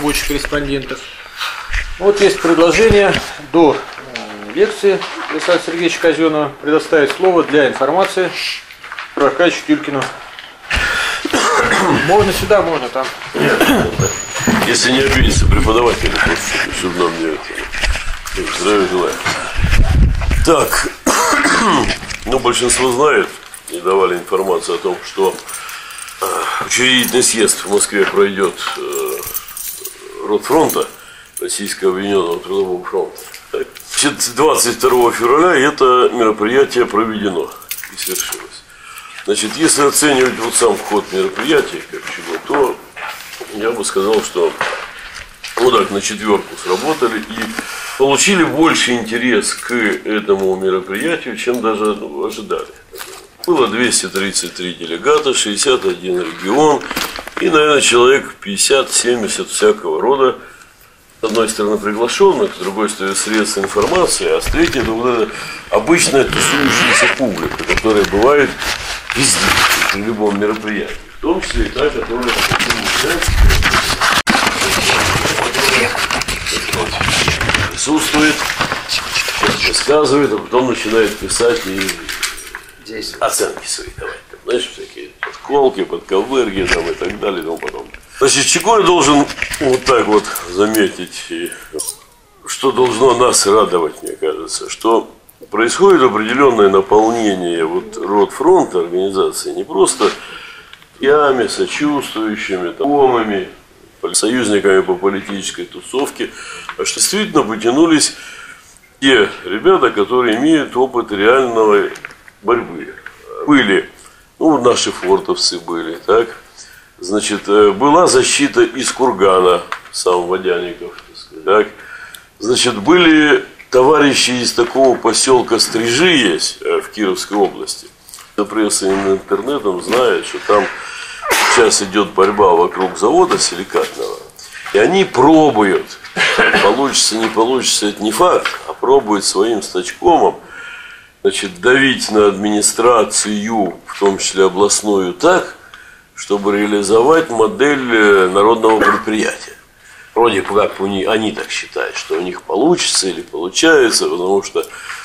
рабочих корреспондентов. Вот есть предложение до лекции Александра Сергеевича Казенова предоставить слово для информации Аркадьевичу Тюлькину. Можно сюда, можно там. Если не обидится преподаватель, чтобы нам не это. Здравия желаю. Так, ну большинство знает, и давали информацию о том, что учредительный съезд в Москве пройдет Ротфронта, Российского объединенного трудового фронта. Значит, 22 февраля это мероприятие проведено и свершилось. Значит, если оценивать вот сам ход мероприятия, как чего, то я бы сказал, что вот так на четверку сработали и получили больше интерес к этому мероприятию, чем даже ожидали. Было 233 делегата, 61 регион и, наверное, человек 50-70 всякого рода. С одной стороны приглашенных, с другой стороны средств информации, а с третьей это вот эта обычная тусующаяся публика, которая бывает везде, при любом мероприятии, в том числе и та, которая присутствует, рассказывает, а потом начинает писать и здесь оценки свои давать. Знаешь, всякие подколки, подковырги там, и так далее и тому подобное. Значит, чего я должен вот так вот заметить, что должно нас радовать, мне кажется, что происходит определенное наполнение вот Ротфронта организации не просто ями, сочувствующими, знакомыми, союзниками по политической тусовке, а что действительно потянулись те ребята, которые имеют опыт реальной борьбы. Были, ну, наши фортовцы были, так? Значит, была защита из Кургана, сам Водяников, так? Значит, были товарищи из такого поселка Стрижи есть в Кировской области. Кто пресса интернетом знает, что там сейчас идет борьба вокруг завода силикатного. И они пробуют, получится, не получится, это не факт, а пробуют своим стачкомом, значит, давить на администрацию, в том числе областную, так, чтобы реализовать модель народного предприятия. Вроде как они так считают, что у них получится или получается, потому что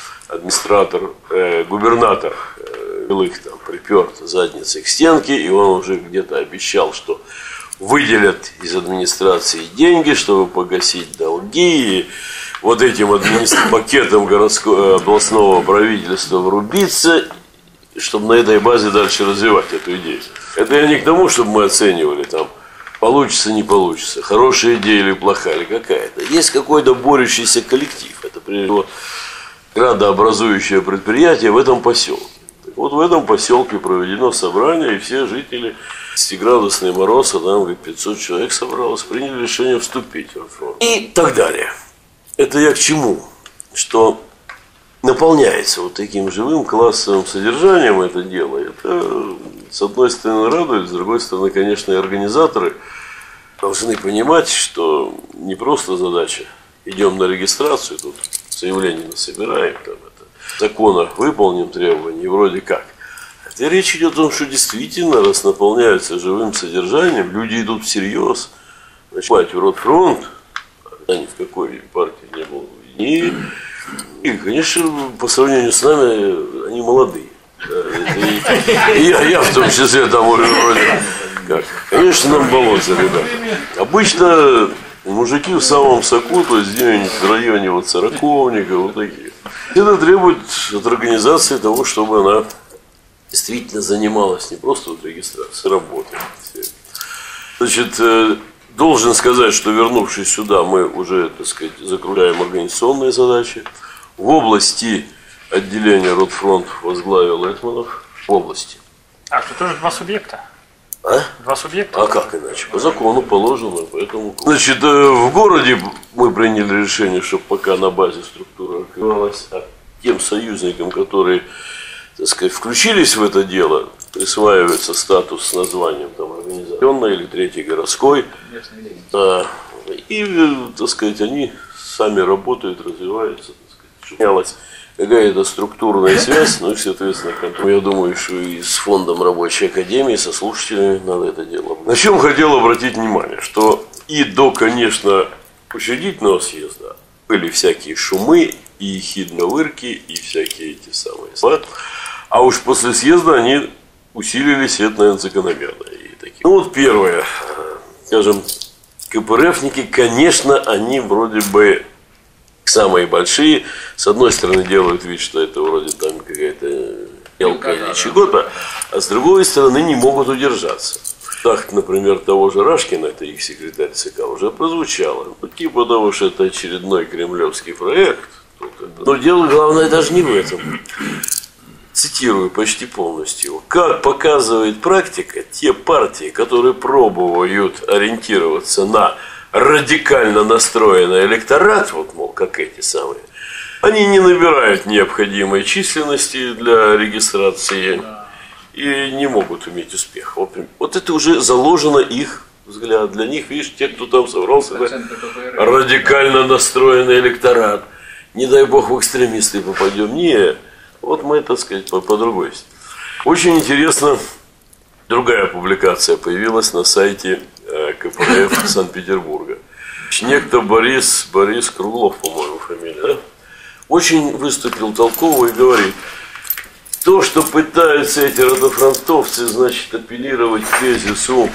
губернатор их там припер задницей к стенке, и он уже где-то обещал, что выделят из администрации деньги, чтобы погасить долги, и вот этим пакетом областного правительства врубиться, чтобы на этой базе дальше развивать эту идею. Это я не к тому, чтобы мы оценивали там, получится, не получится, хорошая идея или плохая, или какая-то. Есть какой-то борющийся коллектив. Это, прежде всего, градообразующее предприятие в этом поселке. Вот в этом поселке проведено собрание, и все жители, 10-градусный мороз, а там, говорит, 500 человек собралось, приняли решение вступить в фронт. И так далее. Это я к чему? Что наполняется вот таким живым классовым содержанием это дело. Это, с одной стороны, радует, с другой стороны, конечно, и организаторы должны понимать, что не просто задача. Идем на регистрацию, тут заявление насобираем, там это, закона выполним требования, вроде как. Хотя речь идет о том, что действительно, раз наполняются живым содержанием, люди идут всерьез. Значит, в Ротфронт, а ни в какой партии не был. И, конечно, по сравнению с нами, они молодые. И я в том числе там уже вроде как. Конечно, нам болото, ребята. Обычно мужики в самом соку, то есть где-нибудь в районе вот Сороковника, вот такие. Это требует от организации того, чтобы она действительно занималась не просто вот регистрацией, работой. Значит, должен сказать, что вернувшись сюда, мы уже, так сказать, закругляем организационные задачи. В области отделения Ротфронт возглавил Этманов. В области. А что тоже два субъекта? А? Два субъекта? А как иначе? По закону положено, поэтому... Значит, в городе мы приняли решение, чтобы пока на базе структура открывалась, а тем союзникам, которые, так сказать, включились в это дело, присваивается статус с названием там организационной или третьей городской. И, так сказать, они сами работают, развиваются, так сказать, чтобы какая-то структурная связь, ну и, соответственно, я думаю, что и с фондом рабочей академии, со слушателями надо это дело. На чем хотел обратить внимание, что и до, конечно, учредительного съезда были всякие шумы и ехидно-вырки, и всякие эти самые слова. А уж после съезда они усилились, это, наверное, закономерно. И такие. Ну вот первое, скажем, КПРФники, конечно, они вроде бы самые большие. С одной стороны, делают вид, что это вроде там какая-то мелкая или чего-то, а с другой стороны, не могут удержаться. Так, например, того же Рашкина, это их секретарь ЦК, уже прозвучало. Ну, типа того, что это очередной кремлевский проект. Но дело главное даже не в этом. Цитирую почти полностью. Как показывает практика, те партии, которые пробуют ориентироваться на радикально настроенный электорат, вот, мол, как эти самые, они не набирают необходимой численности для регистрации и не могут иметь успех. Вот это уже заложено их взгляд. Для них, видишь, те, кто там собрался, радикально настроенный электорат. Не дай бог в экстремисты попадем. Не, вот мы, так сказать, по другой. Очень интересно, другая публикация появилась на сайте КПРФ Санкт-Петербурга. Некто Борис Круглов, по-моему, фамилия, да? Очень выступил толково и говорит, то, что пытаются эти родофронтовцы, значит, апеллировать к тезису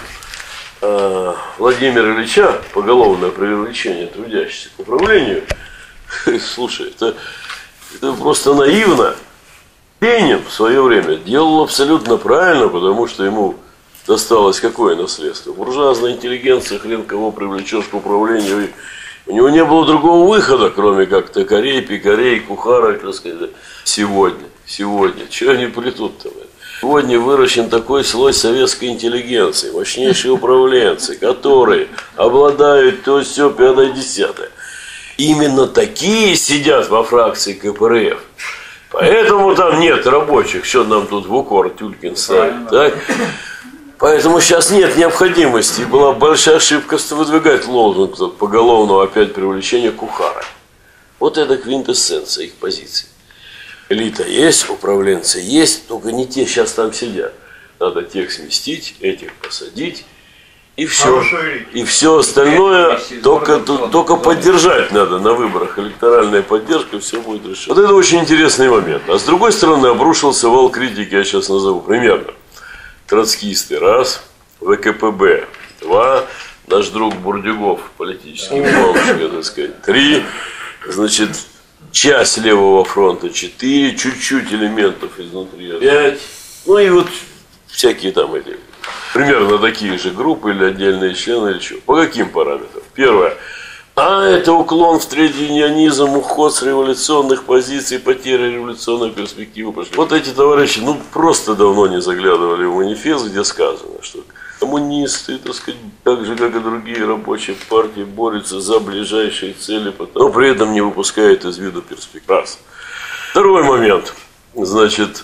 Владимира Ильича, поголовное привлечение трудящихся к управлению, слушай, это просто наивно. Ленин в свое время делал абсолютно правильно, потому что ему досталось какое наследство? Буржуазная интеллигенция, хрен кого привлечешь к управлению. У него не было другого выхода, кроме как токарей, пекарей, кухарок, так сказать. Сегодня, чего они плетут-то? Сегодня выращен такой слой советской интеллигенции, мощнейшие управленцы, которые обладают то все 5-10. Именно такие сидят во фракции КПРФ. Поэтому там нет рабочих, что нам тут в укор Тюлькин ставит, так? Поэтому сейчас нет необходимости. Была большая ошибка выдвигать лозунг поголовного опять привлечения кухара. Вот это квинтэссенция их позиций. Элита есть, управленцы есть, только не те сейчас там сидят. Надо тех сместить, этих посадить. И все. И все остальное только поддержать надо на выборах. Электоральная поддержка, все будет решено. Вот это очень интересный момент. А с другой стороны, обрушился вал критики, я сейчас назову примерно. Троцкисты, раз, ВКПБ, два, наш друг Бурдюгов, политический мамочка, так сказать, три, значит, часть левого фронта, 4, чуть-чуть элементов изнутри, 5, ну и вот всякие там эти, примерно такие же группы или отдельные члены или что. По каким параметрам? Первое. Это уклон в тредюнионизм, уход с революционных позиций, потеря революционной перспективы. Вот эти товарищи, просто давно не заглядывали в манифест, где сказано, что коммунисты, так сказать, так же, как и другие рабочие партии, борются за ближайшие цели, но при этом не выпускают из виду перспектив. Второй момент. Значит,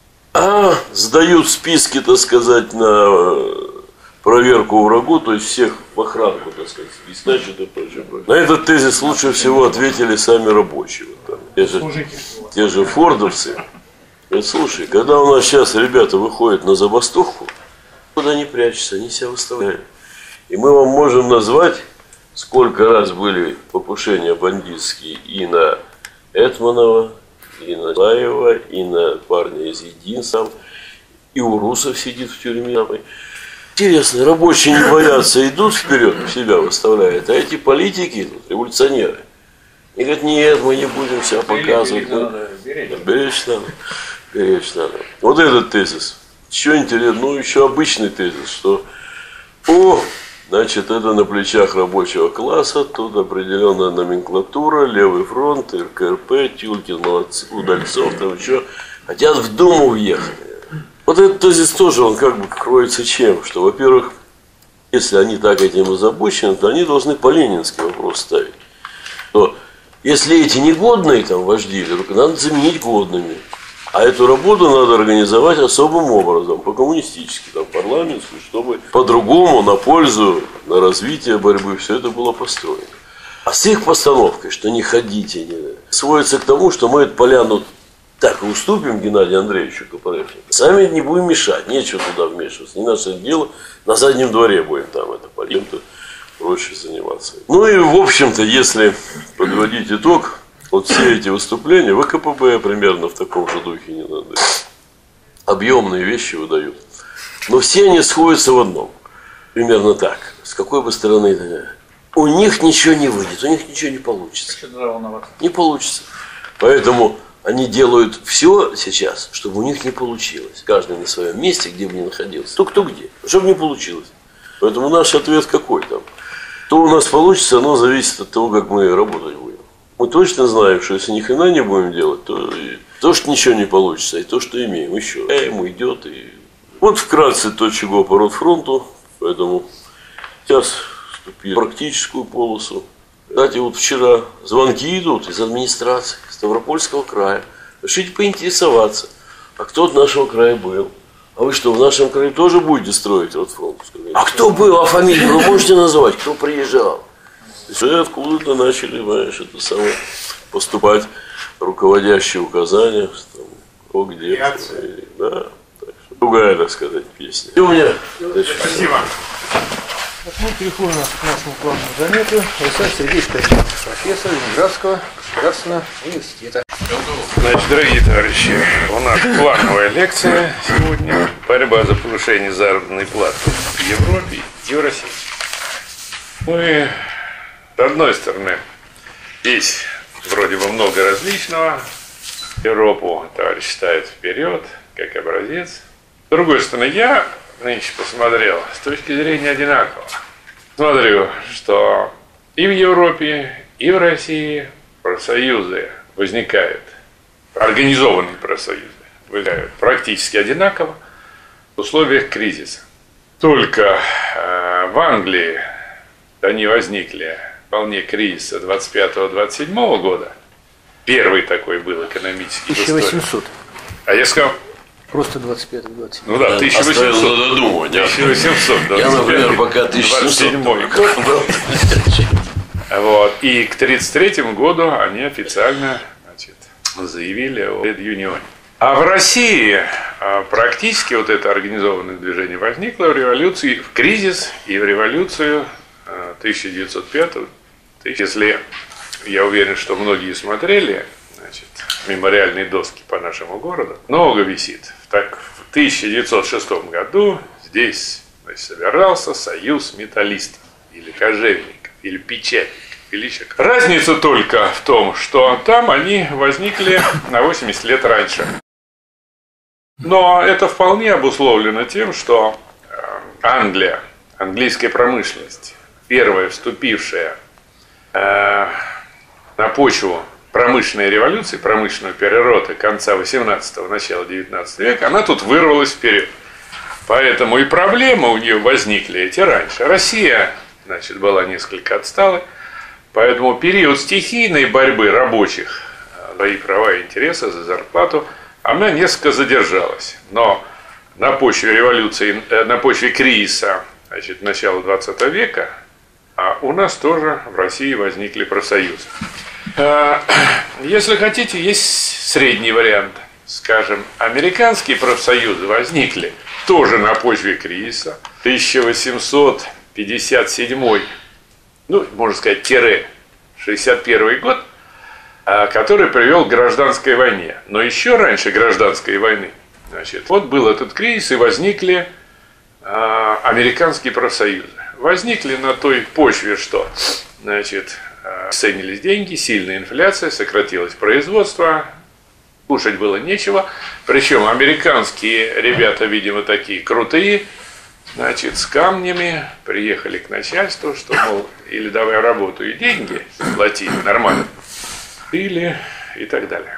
сдают списки, так сказать, на проверку врагу, то есть всех в охранку, так сказать, значит и прочее. На этот тезис лучше всего ответили сами рабочие. Вот там, те же фордовцы. Говорят, слушай, когда у нас сейчас ребята выходят на забастовку, куда не прячутся, они себя выставляют. И мы вам можем назвать, сколько раз были покушения бандитские и на Этманова, и на Лаева, и на парня из Единства, и у русов сидит в тюрьме. Интересно, рабочие не боятся, идут вперед, себя выставляют, а эти политики, революционеры, они говорят, нет, мы не будем себя показывать. Беречь надо. Вот этот тезис. Еще интересно, еще обычный тезис, что, значит, это на плечах рабочего класса, тут определенная номенклатура, левый фронт, РКРП, Тюлькин, молодцы, Удальцов, там еще, хотят в Думу въехать. Вот этот тезис тоже, он как бы кроется чем? Что, во-первых, если они так этим озабочены, то они должны по-ленински вопрос ставить. То, если эти негодные там вожди, то надо заменить годными. А эту работу надо организовать особым образом, по-коммунистически, там, парламентскую, чтобы по-другому, на пользу, на развитие борьбы, все это было построено. А с их постановкой, что не ходите, сводится к тому, что мы эту поляну так и уступим Геннадию Андреевичу КПРФ. Сами не будем мешать, нечего туда вмешиваться, не наше дело, на заднем дворе будем там это пойдем. проще заниматься. Ну и, в общем-то, если подводить итог, вот все эти выступления, ВКПБ примерно в таком же духе не надо. Объемные вещи выдают. Но все они сходятся в одном. Примерно так. С какой бы стороны, у них ничего не выйдет, у них ничего не получится. Не получится. Поэтому они делают все сейчас, чтобы у них не получилось. Каждый на своем месте, где бы ни находился. Кто где. Чтобы не получилось. Поэтому наш ответ какой там? То у нас получится, оно зависит от того, как мы работать будем. Мы точно знаем, что если ни хрена не будем делать, то и то, что ничего не получится, и то, что имеем, еще ему идет. И... Вот вкратце то, чего по Ротфронту. Поэтому сейчас вступили в практическую полосу. Кстати, вот вчера звонки идут из администрации Ставропольского края. Решите поинтересоваться, а кто от нашего края был? А вы что, в нашем крае тоже будете строить Ротфронт? А кто был? А фамилию вы можете назвать? Кто приезжал? Уже откуда-то начали, понимаешь, это самое, поступать руководящие указания, там, кто где. Да, так что, другая, так сказать, песня. И у меня. Спасибо. Мы переходим к нашему главному занятию. Александр Сергеевич Козюнов, профессор Ленинградского государственного университета. Значит, дорогие товарищи, у нас плановая лекция сегодня. Борьба за повышение заработной платы в Европе и в России. Мы, с одной стороны, здесь вроде бы много различного. Европу товарищ ставит вперед, как образец. С другой стороны, я нынче посмотрел с точки зрения одинакового. Смотрю, что и в Европе, и в России профсоюзы возникают, организованные профсоюзы возникают практически одинаково в условиях кризиса. Только в Англии они возникли вполне кризиса 25-27 года. Первый такой был экономический. 1800. А я сказал... Просто 25-27. Ну да, 1800. Додумывать. 1800. Я, например, пока 1700. Вот. И к 1933 году они официально, значит, заявили о Юнионе. А в России практически вот это организованное движение возникло в революции, в кризис и в революцию 1905. Если я уверен, что многие смотрели, значит, мемориальные доски по нашему городу, много висит. Так, в 1906 году здесь, значит, собирался союз металлистов или кожевенников, или печатников, или еще. Разница только в том, что там они возникли на 80 лет раньше. Но это вполне обусловлено тем, что Англия, английская промышленность, первая вступившая на почву промышленной революции, промышленного переворота конца 18-го, начала 19 века, она тут вырвалась вперед. Поэтому и проблемы у нее возникли эти раньше. Россия, значит, была несколько отсталой, поэтому период стихийной борьбы рабочих за их права и интересы, за зарплату, она несколько задержалась. Но на почве революции, на почве кризиса, значит, начала 20 века, у нас тоже в России возникли профсоюзы. Если хотите, есть средний вариант. Скажем, американские профсоюзы возникли тоже на почве кризиса. 1857, ну, можно сказать, 61 год, который привел к гражданской войне. Но еще раньше гражданской войны, значит, вот был этот кризис, и возникли американские профсоюзы. Возникли на той почве, что, значит, ценились деньги, сильная инфляция, сократилось производство, кушать было нечего. Причем американские ребята, видимо, такие крутые, значит, с камнями приехали к начальству, что, мол, или давай работу и деньги плати нормально, или и так далее.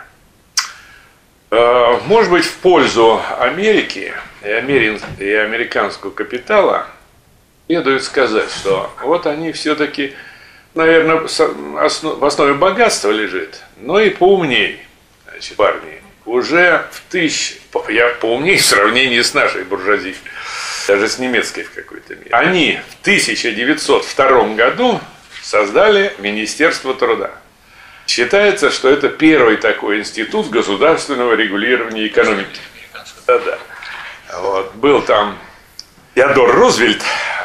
Может быть, в пользу Америки и американского капитала следует сказать, что вот они все-таки, наверное, в основе богатства лежит, но и поумней, значит, парни. Уже я поумней в сравнении с нашей буржуазией, даже с немецкой в какой-то мере. Они в 1902 году создали Министерство труда. Считается, что это первый такой институт государственного регулирования экономики. Да-да. Вот. Был там Теодор Рузвельт,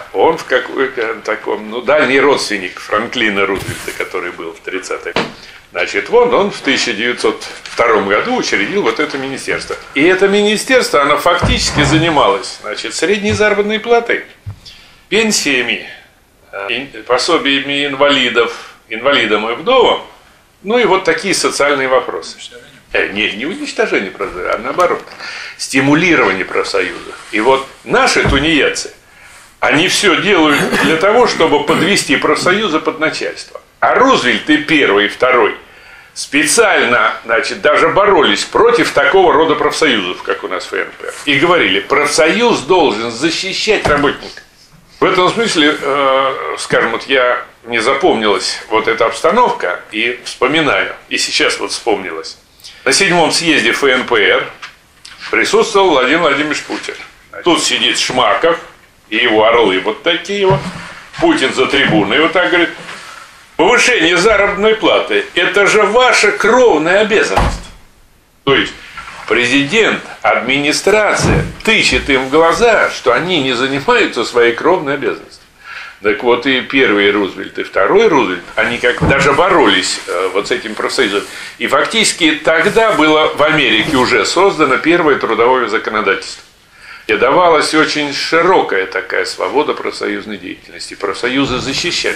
он в какой-то таком, ну, дальний родственник Франклина Рузвельта, который был в 30-х. Значит, вот он в 1902 году учредил вот это министерство. И это министерство, оно фактически занималось, значит, средней заработной платой, пенсиями, пособиями инвалидам и вдовам, ну и вот такие социальные вопросы. Не уничтожение профсоюзов, а наоборот, стимулирование профсоюзов. И вот наши тунеядцы, они все делают для того, чтобы подвести профсоюзы под начальство. А Рузвельт и первый, и второй специально, значит, даже боролись против такого рода профсоюзов, как у нас в ФНП. И говорили, профсоюз должен защищать работника. В этом смысле, скажем, вот я не запомнилась вот эта обстановка, и вспоминаю, и сейчас вот вспомнилась. На 7-м съезде ФНПР присутствовал Владимир Владимирович Путин. Тут сидит Шмаков и его орлы вот такие вот. Путин за трибуной вот так говорит: повышение заработной платы – это же ваша кровная обязанность. То есть президент, администрация тычет им в глаза, что они не занимаются своей кровной обязанностью. Так вот и первый Рузвельт, и второй Рузвельт, они как даже боролись вот с этим профсоюзом. И фактически тогда было в Америке уже создано первое трудовое законодательство. И давалась очень широкая такая свобода профсоюзной деятельности. Профсоюзы защищались.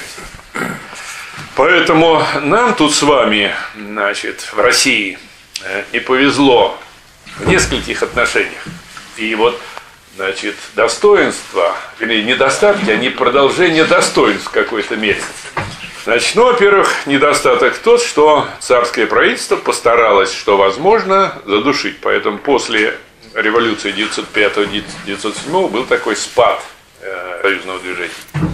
Поэтому нам тут с вами, значит, в России не повезло в нескольких отношениях. И вот, значит, достоинства, или недостатки, они продолжение достоинств в какой-то мере. Значит, ну, во-первых, недостаток тот, что царское правительство постаралось, что возможно, задушить. Поэтому после революции 1905-1907 был такой спад союзного движения.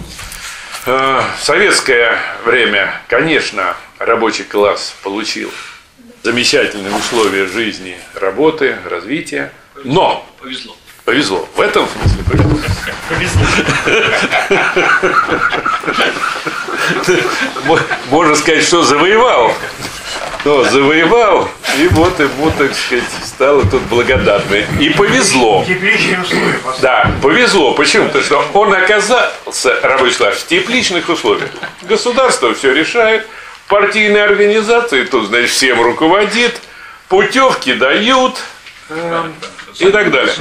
В советское время, конечно, рабочий класс получил замечательные условия жизни, работы, развития, но повезло. В этом смысле повезло. Можно сказать, что завоевал. Но завоевал, и вот ему, так сказать, стало тут благодатно. И повезло. Тепличные условия. Да, повезло. Почему? Потому что он оказался, рабочий класс, в тепличных условиях. Государство все решает, партийные организации тут, значит, всем руководит, путевки дают и так далее.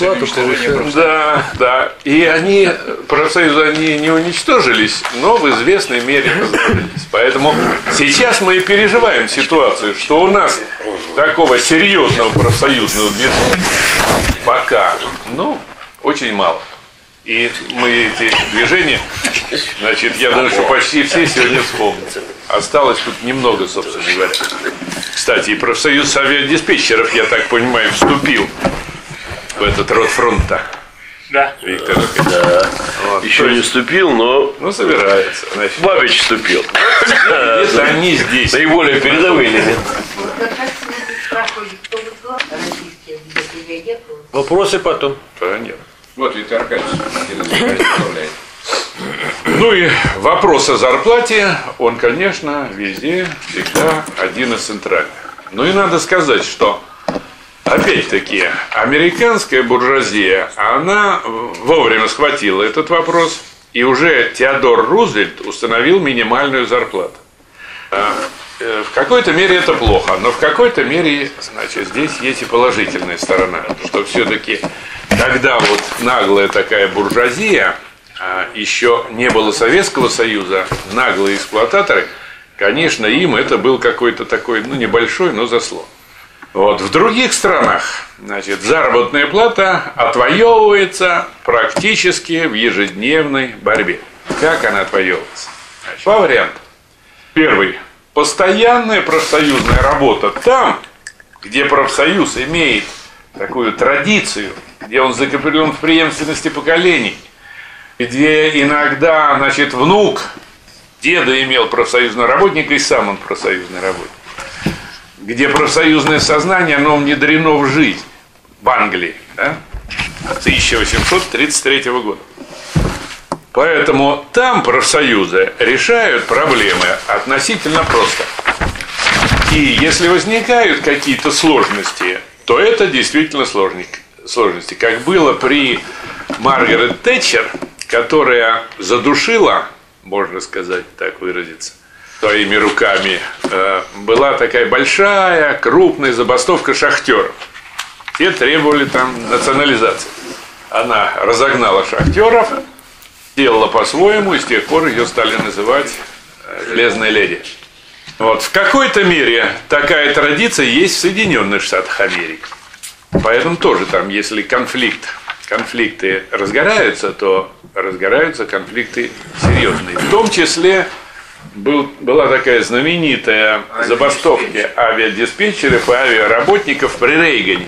Да. И они, профсоюзы, они не уничтожились, но в известной мере разорились. Поэтому сейчас мы и переживаем ситуацию, что у нас такого серьезного профсоюзного движения пока, ну, очень мало. И мы эти движения, значит, я думаю, что почти все сегодня вспомним. Осталось тут немного, собственно говоря. Кстати, и профсоюз авиадиспетчеров, я так понимаю, вступил в этот род фронта. Да. Виктор. Да. Вот, Еще не вступил, но собирается. Значит, Бабич вступил. это они здесь. Наиболее передовые элементы. Вопросы потом. Понятно. Вот Виктор Аркадьевич направляет. Ну и вопрос о зарплате, он, конечно, везде, всегда один из центральных. Ну и надо сказать, что, опять-таки, американская буржуазия, она вовремя схватила этот вопрос, и уже Теодор Рузвельт установил минимальную зарплату. В какой-то мере это плохо, но в какой-то мере, значит, здесь есть и положительная сторона, что все-таки, когда вот наглая такая буржуазия, еще не было Советского Союза, наглые эксплуататоры, конечно, им это был какой-то такой, ну, небольшой, но заслон. Вот. В других странах, значит, заработная плата отвоевывается практически в ежедневной борьбе. Как она отвоевывается? Значит, по вариантам. Первый. Постоянная профсоюзная работа там, где профсоюз имеет такую традицию, где он закреплен в преемственности поколений, где иногда, значит, внук деда имел профсоюзного работника, и сам он профсоюзный работник. Где профсоюзное сознание, оно внедрено в жизнь. В Англии, да? 1833 года. Поэтому там профсоюзы решают проблемы относительно просто. И если возникают какие-то сложности, то это действительно сложности. Как было при Маргарет Тэтчер, которая задушила, можно сказать, так выразиться, своими руками, была такая большая, крупная забастовка шахтеров. Те требовали там национализации. Она разогнала шахтеров, делала по-своему, и с тех пор ее стали называть «железная леди». Вот. В какой-то мере такая традиция есть в Соединенных Штатах Америки. Поэтому тоже там, если конфликты разгораются, то разгораются конфликты серьезные. В том числе была такая знаменитая забастовка авиадиспетчеров и авиаработников при Рейгане.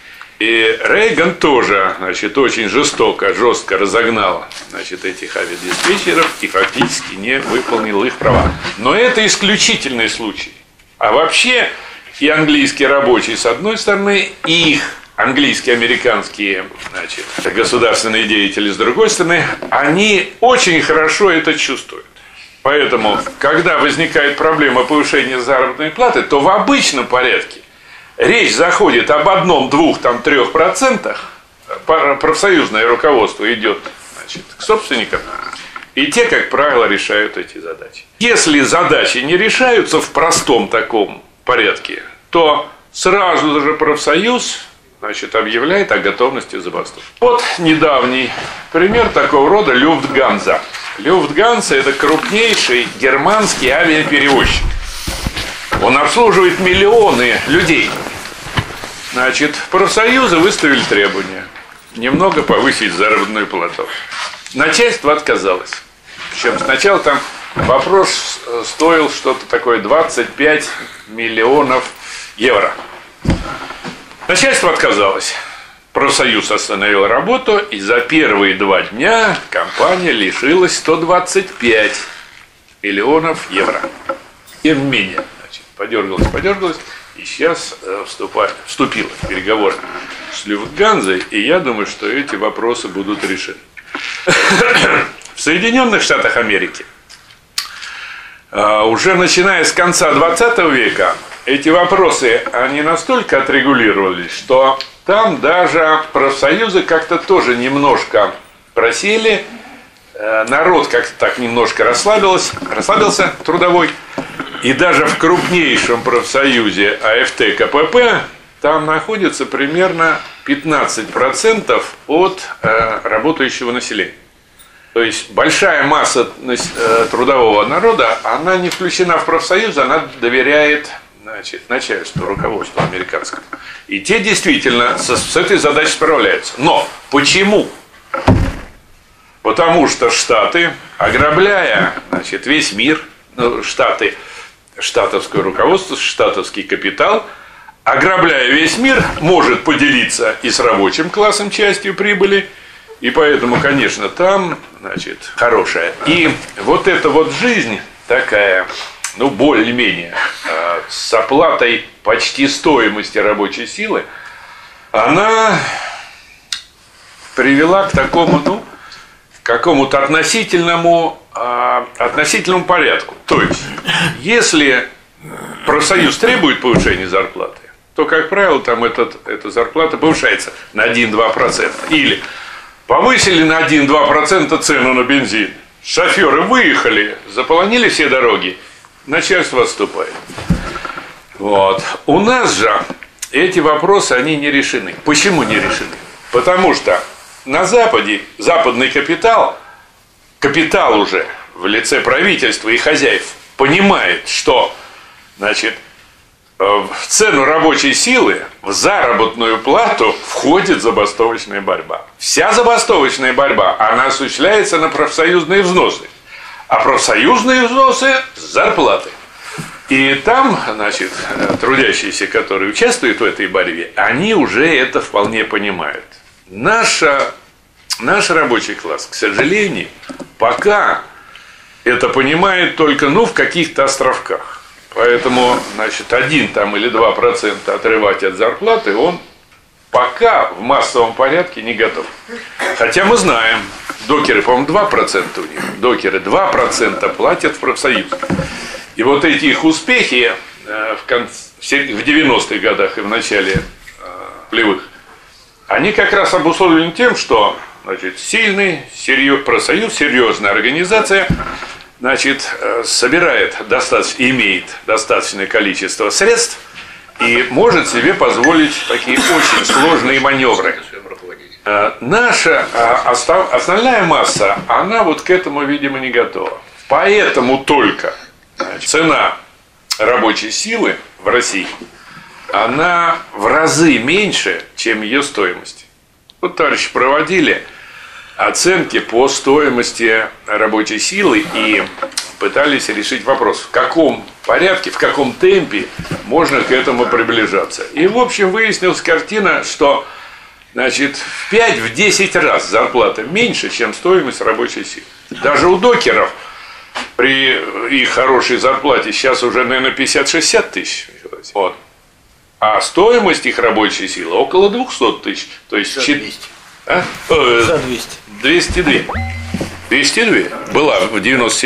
И Рейган тоже, значит, очень жестко разогнал, значит, этих авиадиспетчеров и фактически не выполнил их права. Но это исключительный случай. А вообще и английские рабочие с одной стороны, и их английские, американские, значит, государственные деятели с другой стороны, они очень хорошо это чувствуют. Поэтому, когда возникает проблема повышения заработной платы, то в обычном порядке речь заходит об 1, 2, 3%, профсоюзное руководство идет, значит, к собственникам, и те, как правило, решают эти задачи. Если задачи не решаются в простом таком порядке, то сразу же профсоюз, значит, объявляет о готовности забастовки. Вот недавний пример такого рода — Люфтганза. Люфтганза — это крупнейший германский авиаперевозчик. Он обслуживает миллионы людей. Значит, профсоюзы выставили требования немного повысить заработную плату. Начальство отказалось. Причем сначала там вопрос стоил что-то такое 25 миллионов евро. Начальство отказалось. Профсоюз остановил работу, и за первые 2 дня компания лишилась 125 миллионов евро. Тем не менее, подергалась, и сейчас вступила в переговоры с Люфтганзой, и я думаю, что эти вопросы будут решены. В Соединенных Штатах Америки уже начиная с конца 20 века эти вопросы, они настолько отрегулировались, что там даже профсоюзы как-то тоже немножко просели, народ как-то так немножко расслабился трудовой, и даже в крупнейшем профсоюзе АФТ КПП там находится примерно 15% от работающего населения. То есть большая масса трудового народа, она не включена в профсоюз, она доверяет, значит, начальству, руководству американскому. И те действительно с этой задачей справляются. Но почему? Потому что Штаты, ограбляя, значит, весь мир, Штаты, штатовское руководство, штатовский капитал, ограбляя весь мир, может поделиться и с рабочим классом частью прибыли. И поэтому, конечно, там, значит, хорошая. И вот эта вот жизнь такая, ну, более-менее, с оплатой почти стоимости рабочей силы, она привела к такому, ну, какому-то относительному порядку. То есть, если профсоюз требует повышения зарплаты, то, как правило, там эта зарплата повышается на 1-2%. Или повысили на 1-2% цену на бензин. Шоферы выехали, заполонили все дороги, начальство отступает. Вот. У нас же эти вопросы, они не решены. Почему не решены? Потому что на Западе западный капитал уже в лице правительства и хозяев понимает, что, значит, в цену рабочей силы, в заработную плату входит забастовочная борьба. Вся забастовочная борьба, она осуществляется на профсоюзные взносы. А профсоюзные взносы – зарплаты. И там, значит, трудящиеся, которые участвуют в этой борьбе, они уже это вполне понимают. Наш рабочий класс, к сожалению, пока это понимает только, ну, в каких-то островках. Поэтому, значит, 1 там, или 2% отрывать от зарплаты он пока в массовом порядке не готов. Хотя мы знаем, докеры, по-моему, 2% у них. Докеры 2% платят в профсоюз. И вот эти их успехи в 90-х годах и в начале нулевых, они как раз обусловлены тем, что Значит, сильный профсоюз, серьезная организация, значит, имеет достаточное количество средств и может себе позволить такие очень сложные маневры. Наша основная масса, она вот к этому, видимо, не готова. Поэтому только цена рабочей силы в России, она в разы меньше, чем ее стоимость. Вот товарищи проводили оценки по стоимости рабочей силы и пытались решить вопрос, в каком порядке, в каком темпе можно к этому приближаться. И, в общем, выяснилась картина, что, значит, в 5-10 раз зарплата меньше, чем стоимость рабочей силы. Даже у докеров при их хорошей зарплате сейчас уже, наверное, 50-60 тысяч. Вот. А стоимость их рабочей силы около 200 тысяч. То есть за 200. За 200. 202. 202 была в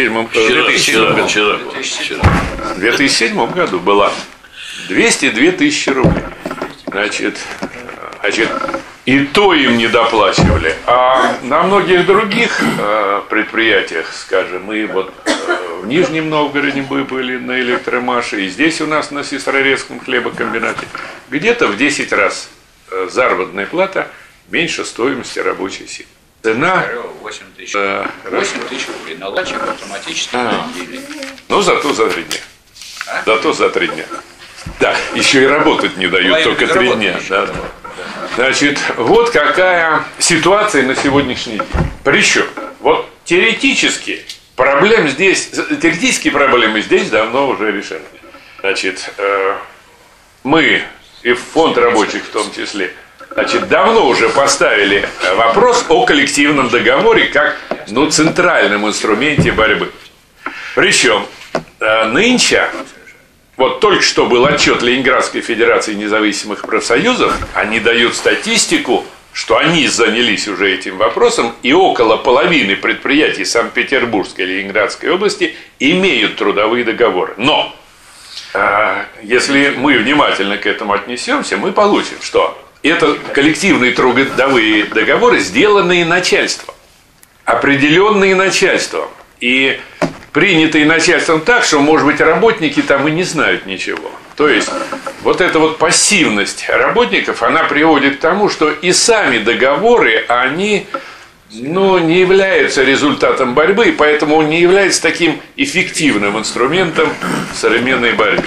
2007 году была 202 тысячи рублей. Значит, и то им не доплачивали. А на многих других предприятиях, скажем, мы вот в Нижнем Новгороде были на Электромаше, и здесь у нас на Сестрорецком хлебокомбинате, где-то в 10 раз заработная плата меньше стоимости рабочей силы. Цена 8 тысяч рублей наладчик автоматически отделили. Ну, зато за 3 дня. Зато за 3 дня. Да, еще и работать не дают, только 3 дня. Да. Значит, вот какая ситуация на сегодняшний день. Причем, вот теоретические проблемы здесь давно уже решены. Значит, мы, и фонд рабочих в том числе, значит, давно уже поставили вопрос о коллективном договоре как центральном инструменте борьбы. Причем нынче, вот только что был отчет Ленинградской Федерации независимых профсоюзов, они дают статистику, что они занялись уже этим вопросом, и около половины предприятий Санкт-Петербургской и Ленинградской области имеют трудовые договоры. Но если мы внимательно к этому отнесемся, мы получим, что это коллективные трудовые договоры, сделанные начальством, определенные начальством и принятые начальством так, что, может быть, работники там и не знают ничего. То есть, вот эта вот пассивность работников, она приводит к тому, что и сами договоры, они, не являются результатом борьбы, и поэтому не являются таким эффективным инструментом современной борьбы.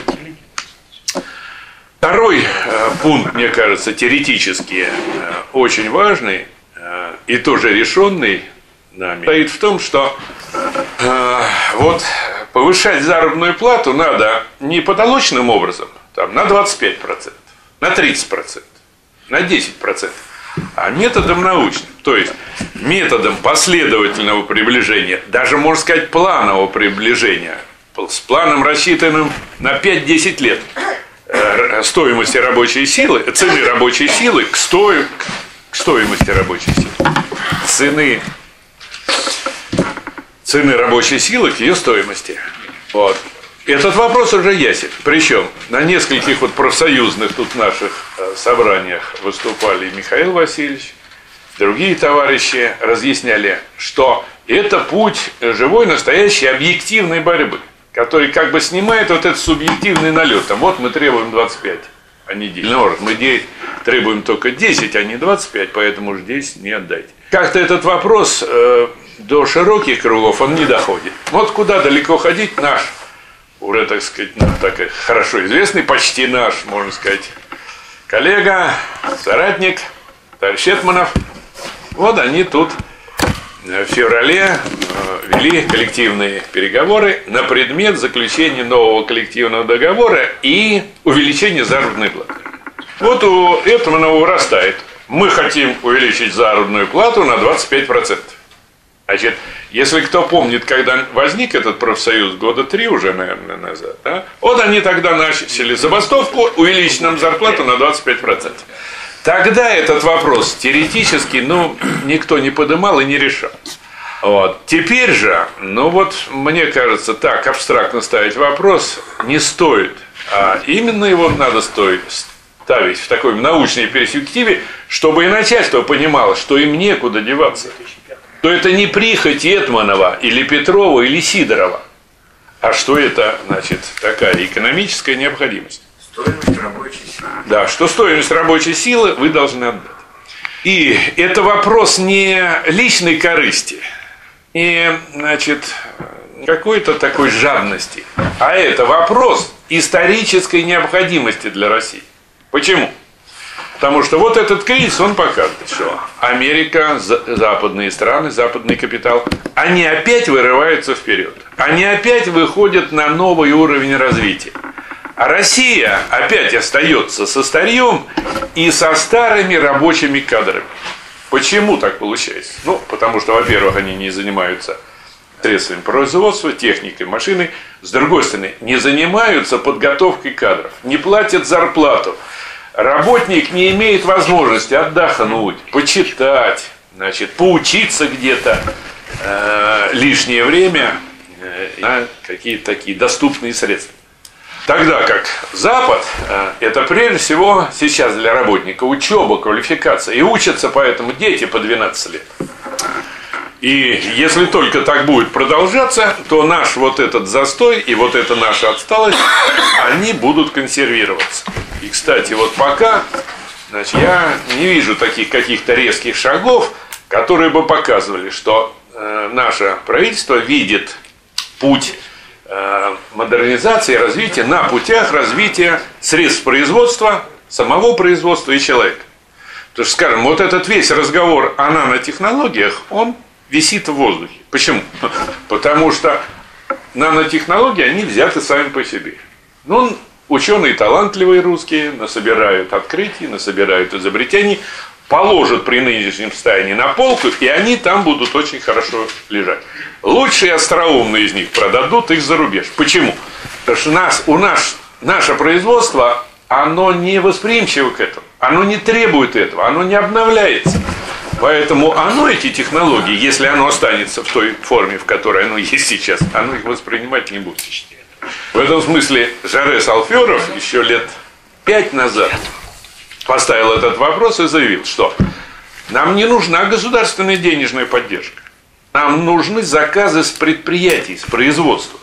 Второй пункт, мне кажется, теоретически очень важный и тоже решенный нами, стоит в том, что вот повышать заработную плату надо не потолочным образом, там, на 25%, на 30%, на 10%, а методом научным, то есть методом последовательного приближения, даже, можно сказать, планового приближения, с планом, рассчитанным на 5-10 лет, стоимости рабочей силы, цены рабочей силы к стоимости рабочей силы, цены рабочей силы к ее стоимости. Вот. Этот вопрос уже ясен. Причем на нескольких вот профсоюзных тут наших собраниях выступали и Михаил Васильевич, другие товарищи разъясняли, что это путь живой, настоящей, объективной борьбы, который как бы снимает вот этот субъективный налет. Там, вот мы требуем 25, а не 10. Мы требуем только 10, а не 25, поэтому уж 10 не отдайте. Как-то этот вопрос до широких кругов он не доходит. Вот куда далеко ходить наш, уже, так сказать, хорошо известный, почти наш, можно сказать, коллега, соратник, товарищ Этманов. Вот они тут в феврале вели коллективные переговоры на предмет заключения нового коллективного договора и увеличения заработной платы. Вот у Этманова вырастает. Мы хотим увеличить заработную плату на 25%. Значит, если кто помнит, когда возник этот профсоюз, года 3 уже, наверное, назад, да? Вот они тогда начали забастовку, увеличить нам зарплату на 25%. Тогда этот вопрос теоретически, никто не поднимал и не решал. Вот. Теперь же, мне кажется, так абстрактно ставить вопрос не стоит. А именно его надо ставить в такой научной перспективе, чтобы и начальство понимало, что им некуда деваться. То это не прихоть Этманова или Петрова или Сидорова, а что это, значит, такая экономическая необходимость. Стоимость рабочей силы. Да, что стоимость рабочей силы вы должны отдать. И это вопрос не личной корысти, не, значит, какой-то такой жадности, а это вопрос исторической необходимости для России. Почему? Потому что вот этот кризис, он показывает, что Америка, западные страны, западный капитал, они опять вырываются вперед. Они опять выходят на новый уровень развития. А Россия опять остается со старьем и со старыми рабочими кадрами. Почему так получается? Ну, потому что, во-первых, они не занимаются средствами производства, техникой, машиной. С другой стороны, не занимаются подготовкой кадров, не платят зарплату. Работник не имеет возможности отдохнуть, почитать, значит, поучиться где-то лишнее время на какие-то такие доступные средства. Тогда как Запад, это прежде всего сейчас для работника учеба, квалификация. И учатся поэтому дети по 12 лет. И если только так будет продолжаться, то наш вот этот застой и вот эта наша отсталость, они будут консервироваться. И, кстати, вот пока, значит, я не вижу таких каких-то резких шагов, которые бы показывали, что наше правительство видит путь модернизации и развития на путях развития средств производства, самого производства и человека. Потому что, скажем, вот этот весь разговор о нанотехнологиях, он висит в воздухе. Почему? Потому что нанотехнологии, они взяты сами по себе. Ну, ученые талантливые русские насобирают открытий, насобирают изобретений, положат при нынешнем состоянии на полку, и они там будут очень хорошо лежать. Лучшие остроумные из них продадут их за рубеж. Почему? Потому что наше производство, оно не восприимчиво к этому, оно не требует этого, оно не обновляется. Поэтому оно, эти технологии, если оно останется в той форме, в которой оно есть сейчас, оно их воспринимать не будет. В этом смысле Жарес Алферов еще лет 5 назад поставил этот вопрос и заявил, что нам не нужна государственная денежная поддержка. Нам нужны заказы с предприятий, с производства.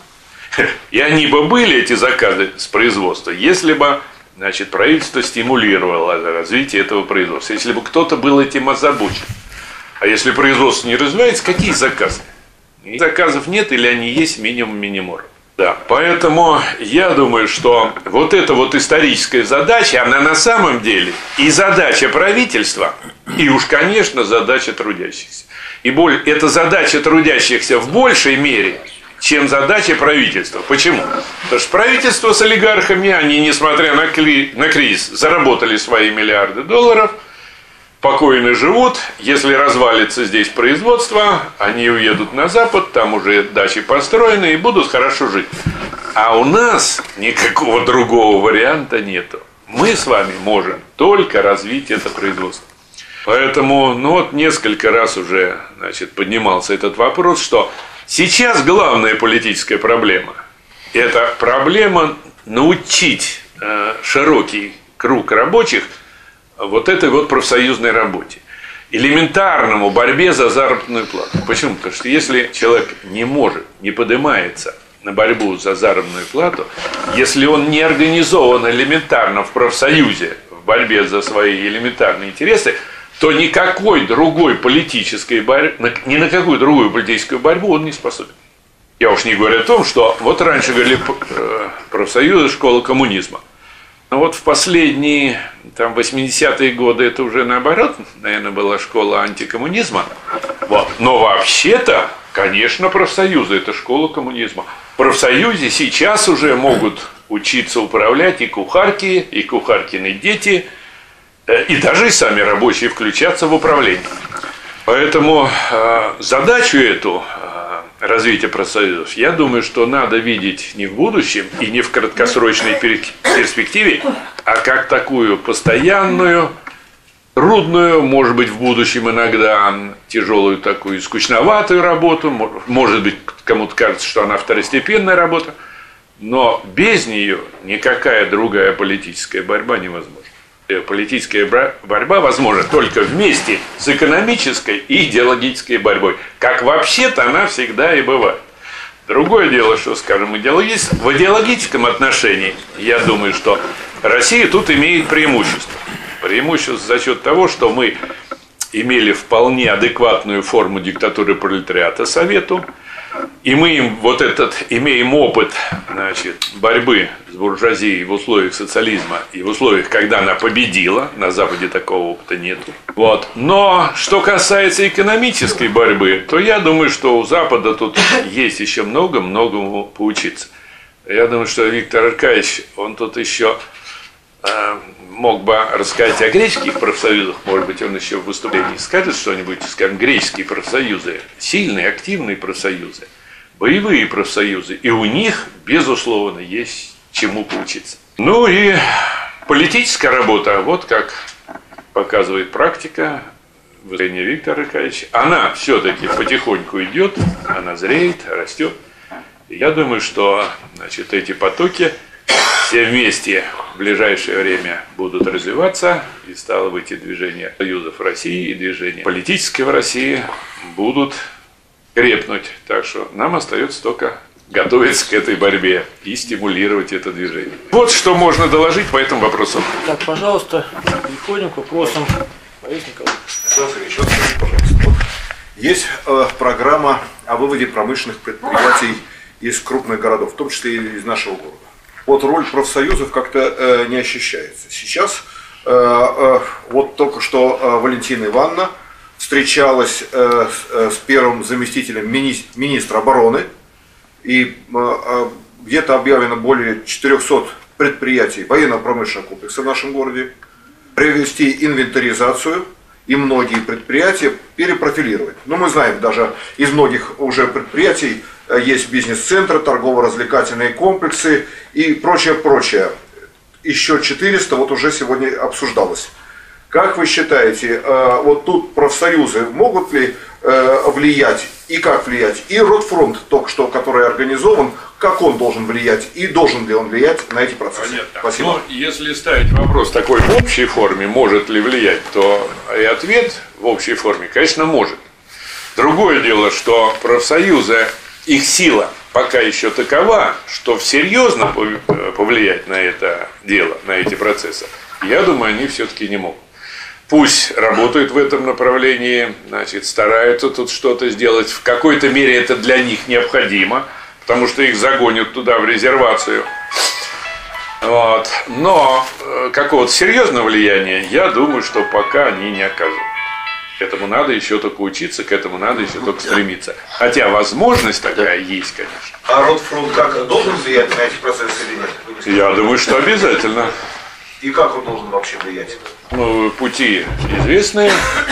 И они бы были, эти заказы с производства, если бы, значит, правительство стимулировало развитие этого производства, если бы кто-то был этим озабочен. А если производство не развивается, какие заказы? И заказов нет или они есть минимум минимум. Да, поэтому я думаю, что вот эта вот историческая задача, она на самом деле и задача правительства, и уж, конечно, задача трудящихся. И это задача трудящихся в большей мере, чем задача правительства. Почему? Потому что правительство с олигархами, они, несмотря на кризис, заработали свои миллиарды долларов, спокойно живут. Если развалится здесь производство, они уедут на Запад, там уже дачи построены и будут хорошо жить. А у нас никакого другого варианта нету. Мы с вами можем только развить это производство. Поэтому, ну вот несколько раз уже, значит, поднимался этот вопрос, что сейчас главная политическая проблема – это проблема научить широкий круг рабочих вот этой вот профсоюзной работе, элементарному борьбе за заработную плату. Почему? Потому что если человек не может, не поднимается на борьбу за заработную плату, если он не организован элементарно в профсоюзе в борьбе за свои элементарные интересы, то никакой другой политической борьбы, ни на какую другую политическую борьбу он не способен. Я уж не говорю о том, что вот раньше говорили профсоюзы, школа коммунизма. Но вот в последние там, 80-е годы это уже наоборот, наверное, была школа антикоммунизма. Вот. Но вообще-то, конечно, профсоюзы – это школа коммунизма. В профсоюзе сейчас уже могут учиться управлять и кухарки, и кухаркины дети, и даже и сами рабочие включаться в управление. Поэтому задачу эту развития профсоюзов, я думаю, что надо видеть не в будущем и не в краткосрочной перспективе, а как такую постоянную, трудную, может быть, в будущем иногда тяжелую такую скучноватую работу, может быть, кому-то кажется, что она второстепенная работа, но без нее никакая другая политическая борьба невозможна. Политическая борьба возможна только вместе с экономической и идеологической борьбой, как вообще-то она всегда и бывает. Другое дело, что, скажем, в идеологическом отношении, я думаю, что Россия тут имеет преимущество. Преимущество за счет того, что мы имели вполне адекватную форму диктатуры пролетариата Совету, и мы имеем опыт, борьбы с буржуазией в условиях социализма и в условиях, когда она победила, на Западе такого опыта нет. Но что касается экономической борьбы, то я думаю, что у Запада тут есть еще многому поучиться. Я думаю, что Виктор Аркадьевич, он тут еще мог бы рассказать о греческих профсоюзах, может быть, он еще в выступлении скажет что-нибудь, скажем, греческие профсоюзы, сильные, активные профсоюзы, боевые профсоюзы, и у них, безусловно, есть чему поучиться. Ну и политическая работа, вот как показывает практика, выступление Виктора Аркадьевича, она все-таки потихоньку идет, она зреет, растет. И я думаю, что эти потоки все вместе в ближайшее время будут развиваться, и стало быть, и движение союзов России, и движение политического России будут крепнуть. Так что нам остается только готовиться к этой борьбе и стимулировать это движение. Вот что можно доложить по этому вопросу. Так, пожалуйста, переходим к вопросам. Борис Николаевич. Александр Сергеевич, вот скажите, пожалуйста, есть программа о выводе промышленных предприятий из крупных городов, в том числе и из нашего города. Вот роль профсоюзов как-то не ощущается. Сейчас вот только что Валентина Ивановна встречалась с первым заместителем министра обороны, и где-то объявлено более 400 предприятий военно-промышленного комплекса в нашем городе, провести инвентаризацию и многие предприятия перепрофилировать. Но мы знаем, даже из многих уже предприятий есть бизнес-центры, торгово-развлекательные комплексы и прочее. Еще 400 вот уже сегодня обсуждалось. Как вы считаете, вот тут профсоюзы могут ли влиять и как влиять? И Ротфронт, только что, который организован, как он должен влиять и должен ли он влиять на эти процессы? Понятно. Спасибо. Но если ставить вопрос такой в общей форме, может ли влиять, то и ответ в общей форме, конечно, может. Другое дело, что профсоюзы, их сила пока еще такова, что серьезно повлиять на это дело, на эти процессы, я думаю, они все-таки не могут. Пусть работают в этом направлении, стараются тут что-то сделать. В какой-то мере это для них необходимо, потому что их загонят туда в резервацию. Но какого-то серьезного влияния, я думаю, что пока они не оказывают. Этому надо еще только учиться, к этому надо еще только стремиться. Хотя возможность такая есть, конечно. А Ротфронт как должен влиять на эти процессы или нет? Я думаю, что обязательно. И как он должен вообще влиять? Пути известные,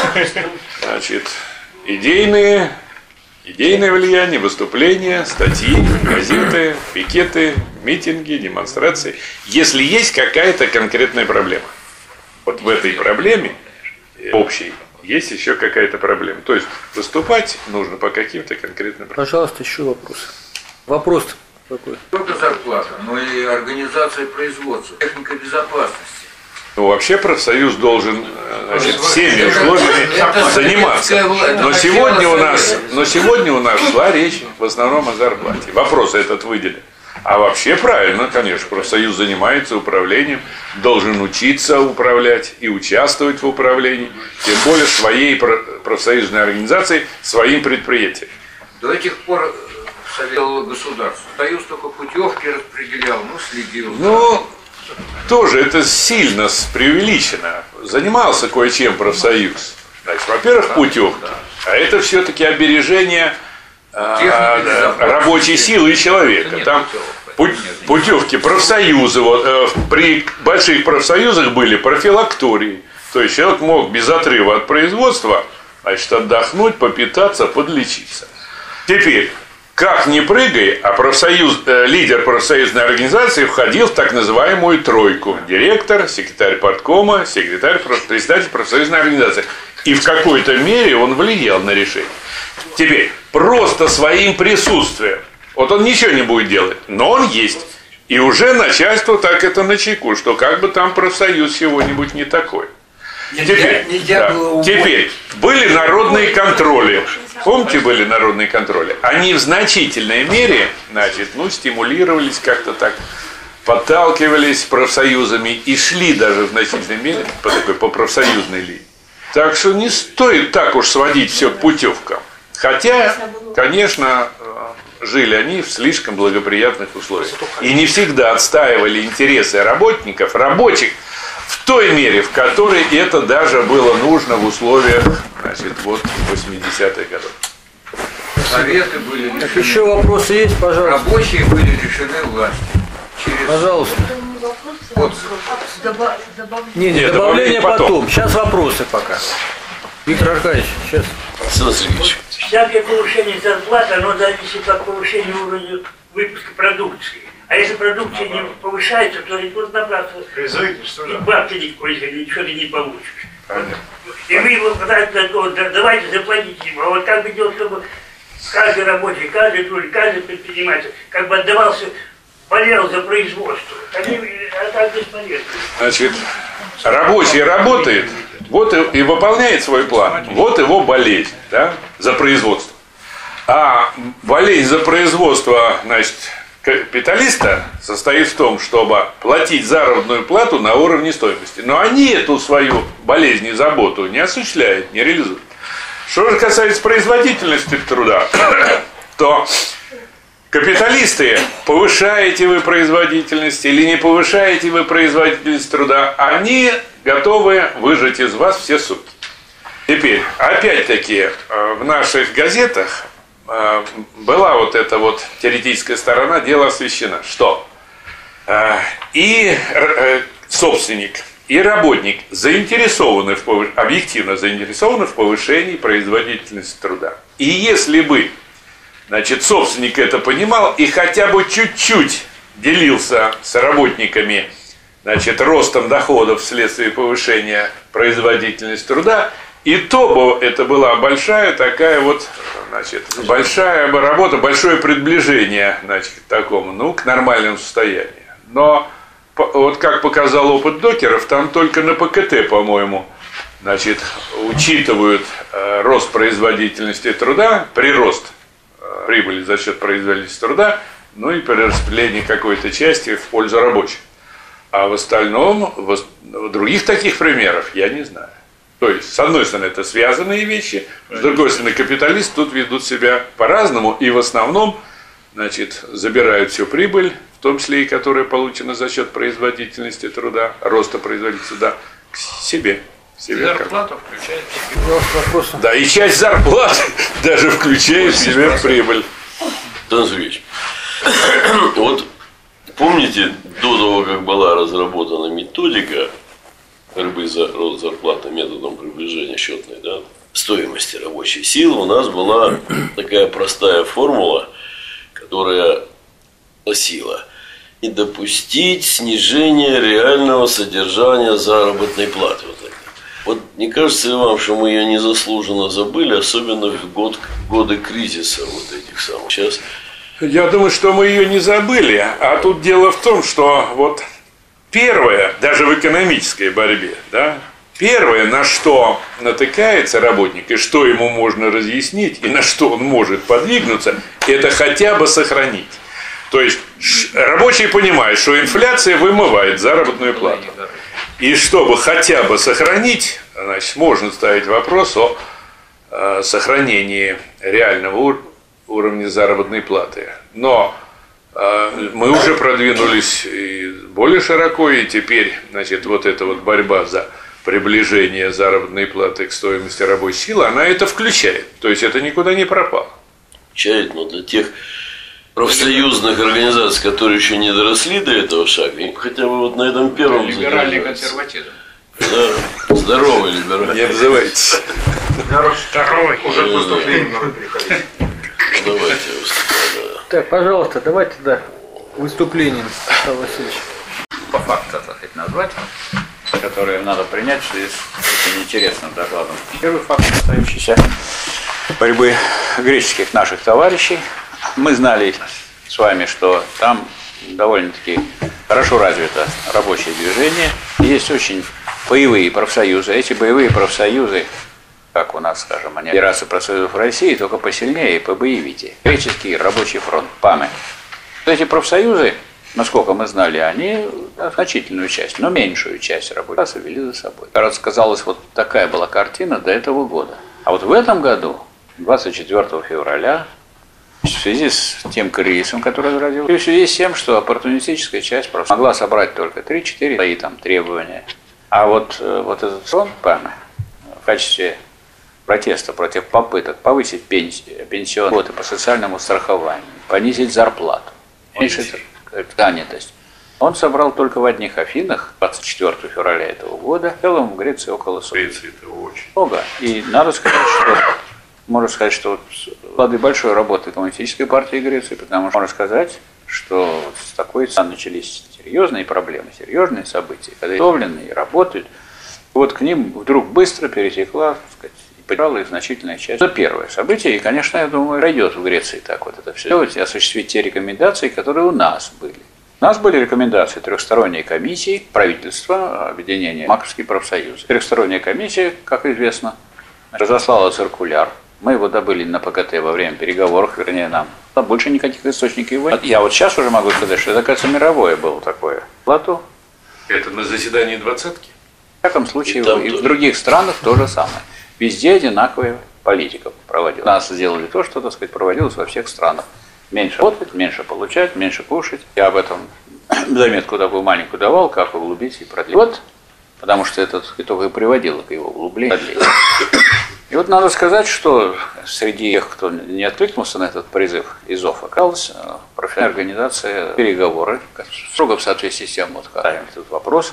идейное влияние, выступления, статьи, газеты, пикеты, митинги, демонстрации. Если есть какая-то конкретная проблема. Вот в этой проблеме общей есть еще какая-то проблема. То есть выступать нужно по каким-то конкретным проблемам. Пожалуйста, еще вопрос. Вопрос какой? Не только зарплата, но и организация производства, техника безопасности. Вообще профсоюз должен всеми условиями заниматься. Но сегодня у нас шла речь в основном о зарплате. Вопрос этот выделен. А вообще правильно, конечно, профсоюз занимается управлением, должен учиться управлять и участвовать в управлении, тем более своей профсоюзной организацией, своим предприятием. До этих пор советовало государство. Союз только путевки распределял, следил. Тоже это сильно преувеличено. Занимался кое-чем профсоюз. Во-первых, путевки. А это все-таки обережение рабочей силы и человека. Там путевки профсоюзы. При больших профсоюзах были профилактории. То есть человек мог без отрыва от производства отдохнуть, попитаться, подлечиться. Теперь, как ни прыгай, а лидер профсоюзной организации входил в так называемую тройку. Директор, секретарь парткома, председатель профсоюзной организации. И в какой-то мере он влиял на решение. Теперь, просто своим присутствием. Вот он ничего не будет делать, но он есть. И уже начальство так это начеку, что как бы там профсоюз чего-нибудь не такой. Теперь были народные контроли. Помните, были народные контроли? Они в значительной мере, значит, стимулировались как-то так, подталкивались профсоюзами и шли даже в значительной мере по профсоюзной линии. Так что не стоит так уж сводить все к путевкам. Хотя, конечно, жили они в слишком благоприятных условиях. И не всегда отстаивали интересы работников, рабочих, в той мере, в которой это даже было нужно в условиях, значит, 80-х годов. Советы были решены. Так, еще вопросы есть, пожалуйста? Рабочие были решены властью. Пожалуйста. Нет, добавление потом. Сейчас вопросы пока. Виктор Аркадьевич, сейчас. Александр Сергеевич. Всякое повышение зарплаты, оно зависит от повышения уровня выпуска продукции. А если продукция не повышается, то рекорд напрасно. И бабки не производить, ничего ты не получишь. И вы его давайте заплатить ему. А вот как бы делать, чтобы каждый рабочий, каждый труд, каждый предприниматель как бы отдавался, болел за производство. А так бесполезно. Значит, рабочий работает, вот и выполняет свой план. Вот его болезнь, да, за производство. А болезнь за производство, значит, капиталиста состоит в том, чтобы платить заработную плату на уровне стоимости. Но они эту свою болезнь и заботу не осуществляют, не реализуют. Что же касается производительности труда, то капиталисты, повышаете вы производительность или не повышаете вы производительность труда, они готовы выжать из вас все соки. Теперь, опять-таки, в наших газетах была вот эта вот теоретическая сторона дела освещена, что и собственник, и работник заинтересованы объективно заинтересованы в повышении производительности труда. И если бы, значит, собственник это понимал и хотя бы чуть-чуть делился с работниками, значит, ростом доходов вследствие повышения производительности труда, и то бы это была большая такая вот, значит, большая бы работа, большое приближение, значит, к такому, к нормальному состоянию. Но вот как показал опыт докеров, там только на ПКТ, по-моему, значит, учитывают рост производительности труда, прирост прибыли за счет производительности труда, и перераспределение какой-то части в пользу рабочих. А в остальном, в других таких примерах я не знаю. То есть, с одной стороны, это связанные вещи, с другой стороны, капиталисты тут ведут себя по-разному и в основном, значит, забирают всю прибыль, в том числе и которая получена за счет производительности труда, роста производительности труда, к себе. Зарплату включает в себя. Да, и часть зарплаты даже включает в себя прибыль. Александр Сергеевич, вот помните, до того, как была разработана методика борьбы за рост зарплаты методом приближения счетной, да, стоимости рабочей силы, у нас была такая простая формула, которая гласила: не допустить снижения реального содержания заработной платы. Вот не кажется ли вам, что мы ее незаслуженно забыли, особенно в годы кризиса вот этих самых сейчас? Я думаю, что мы ее не забыли, а тут дело в том, что вот первое, даже в экономической борьбе, да, первое, на что натыкается работник, и что ему можно разъяснить, и на что он может подвигнуться, это хотя бы сохранить. То есть рабочий понимает, что инфляция вымывает заработную плату. И чтобы хотя бы сохранить, значит, можно ставить вопрос о сохранении реального уровня заработной платы. Но мы уже продвинулись и более широко, и теперь, значит, вот эта вот борьба за приближение заработной платы к стоимости рабочей силы, она это включает. То есть это никуда не пропало. Включает, но для тех профсоюзных организаций, которые еще не доросли до этого шага, им хотя бы вот на этом первом либеральный консерватизм. Да, здоровый либеральный. Не обзывайтесь. Второй. Уже к выступлению надо переходить. Давайте. Так, пожалуйста, давайте тогда выступление, Александр Васильевич. По факту, так сказать, назвать, которые надо принять в связи с этим интересным докладом. Первый факт, касающийся борьбы греческих наших товарищей. Мы знали с вами, что там довольно-таки хорошо развито рабочее движение. Есть очень боевые профсоюзы. Эти боевые профсоюзы, как у нас, скажем, они Федерация профсоюзов России, только посильнее и побоевитее. Греческий рабочий фронт, ПАМы. Эти профсоюзы, насколько мы знали, они значительную часть, но меньшую часть рабочих класса вели за собой. Кажется, казалось, вот такая была картина до этого года. А вот в этом году, 24 февраля, в связи с тем кризисом, который разразился, и в связи с тем, что оппортунистическая часть просто могла собрать только 3-4 свои там требования. А вот этот фронт ПАМы в качестве протеста против попыток повысить пенсионные льготы по социальному страхованию, понизить зарплату, уменьшить занятость. Он собрал только в одних Афинах 24 февраля этого года, в целом в Греции около 100. Греции это очень Много. И надо сказать, что можно сказать, что плоды большой работы Коммунистической партии Греции, потому что можно сказать, что с такой начались серьезные проблемы, серьезные события, когда изготовленные работают. Вот к ним вдруг быстро перетекла, так сказать, и потеряла их значительная часть. Это первое событие, и, конечно, я думаю, пройдет в Греции так вот это все делать и осуществить те рекомендации, которые у нас были. У нас были рекомендации трехсторонней комиссии, правительства, объединения Маковский профсоюз. Трехсторонняя комиссия, как известно, разослала циркуляр. Мы его добыли на ПКТ во время переговоров, вернее, нам. Больше никаких источников его нет. Я вот сейчас уже могу сказать, что это, кажется, мировое было такое. Плату. Это на заседании двадцатки? В всяком случае, и в других странах то же самое. Везде одинаковая политика проводилась. Нас сделали то, что, так сказать, проводилось во всех странах. Меньше работать, меньше получать, меньше кушать. Я об этом заметку такую маленькую давал, как углубить и продлить. Вот, потому что это только и приводило к его углублению. И вот надо сказать, что среди тех, кто не откликнулся на этот призыв из ОФ, оказалась профессиональная организация «Переговоры», строго в соответствии с тем, вот ставим этот вопрос,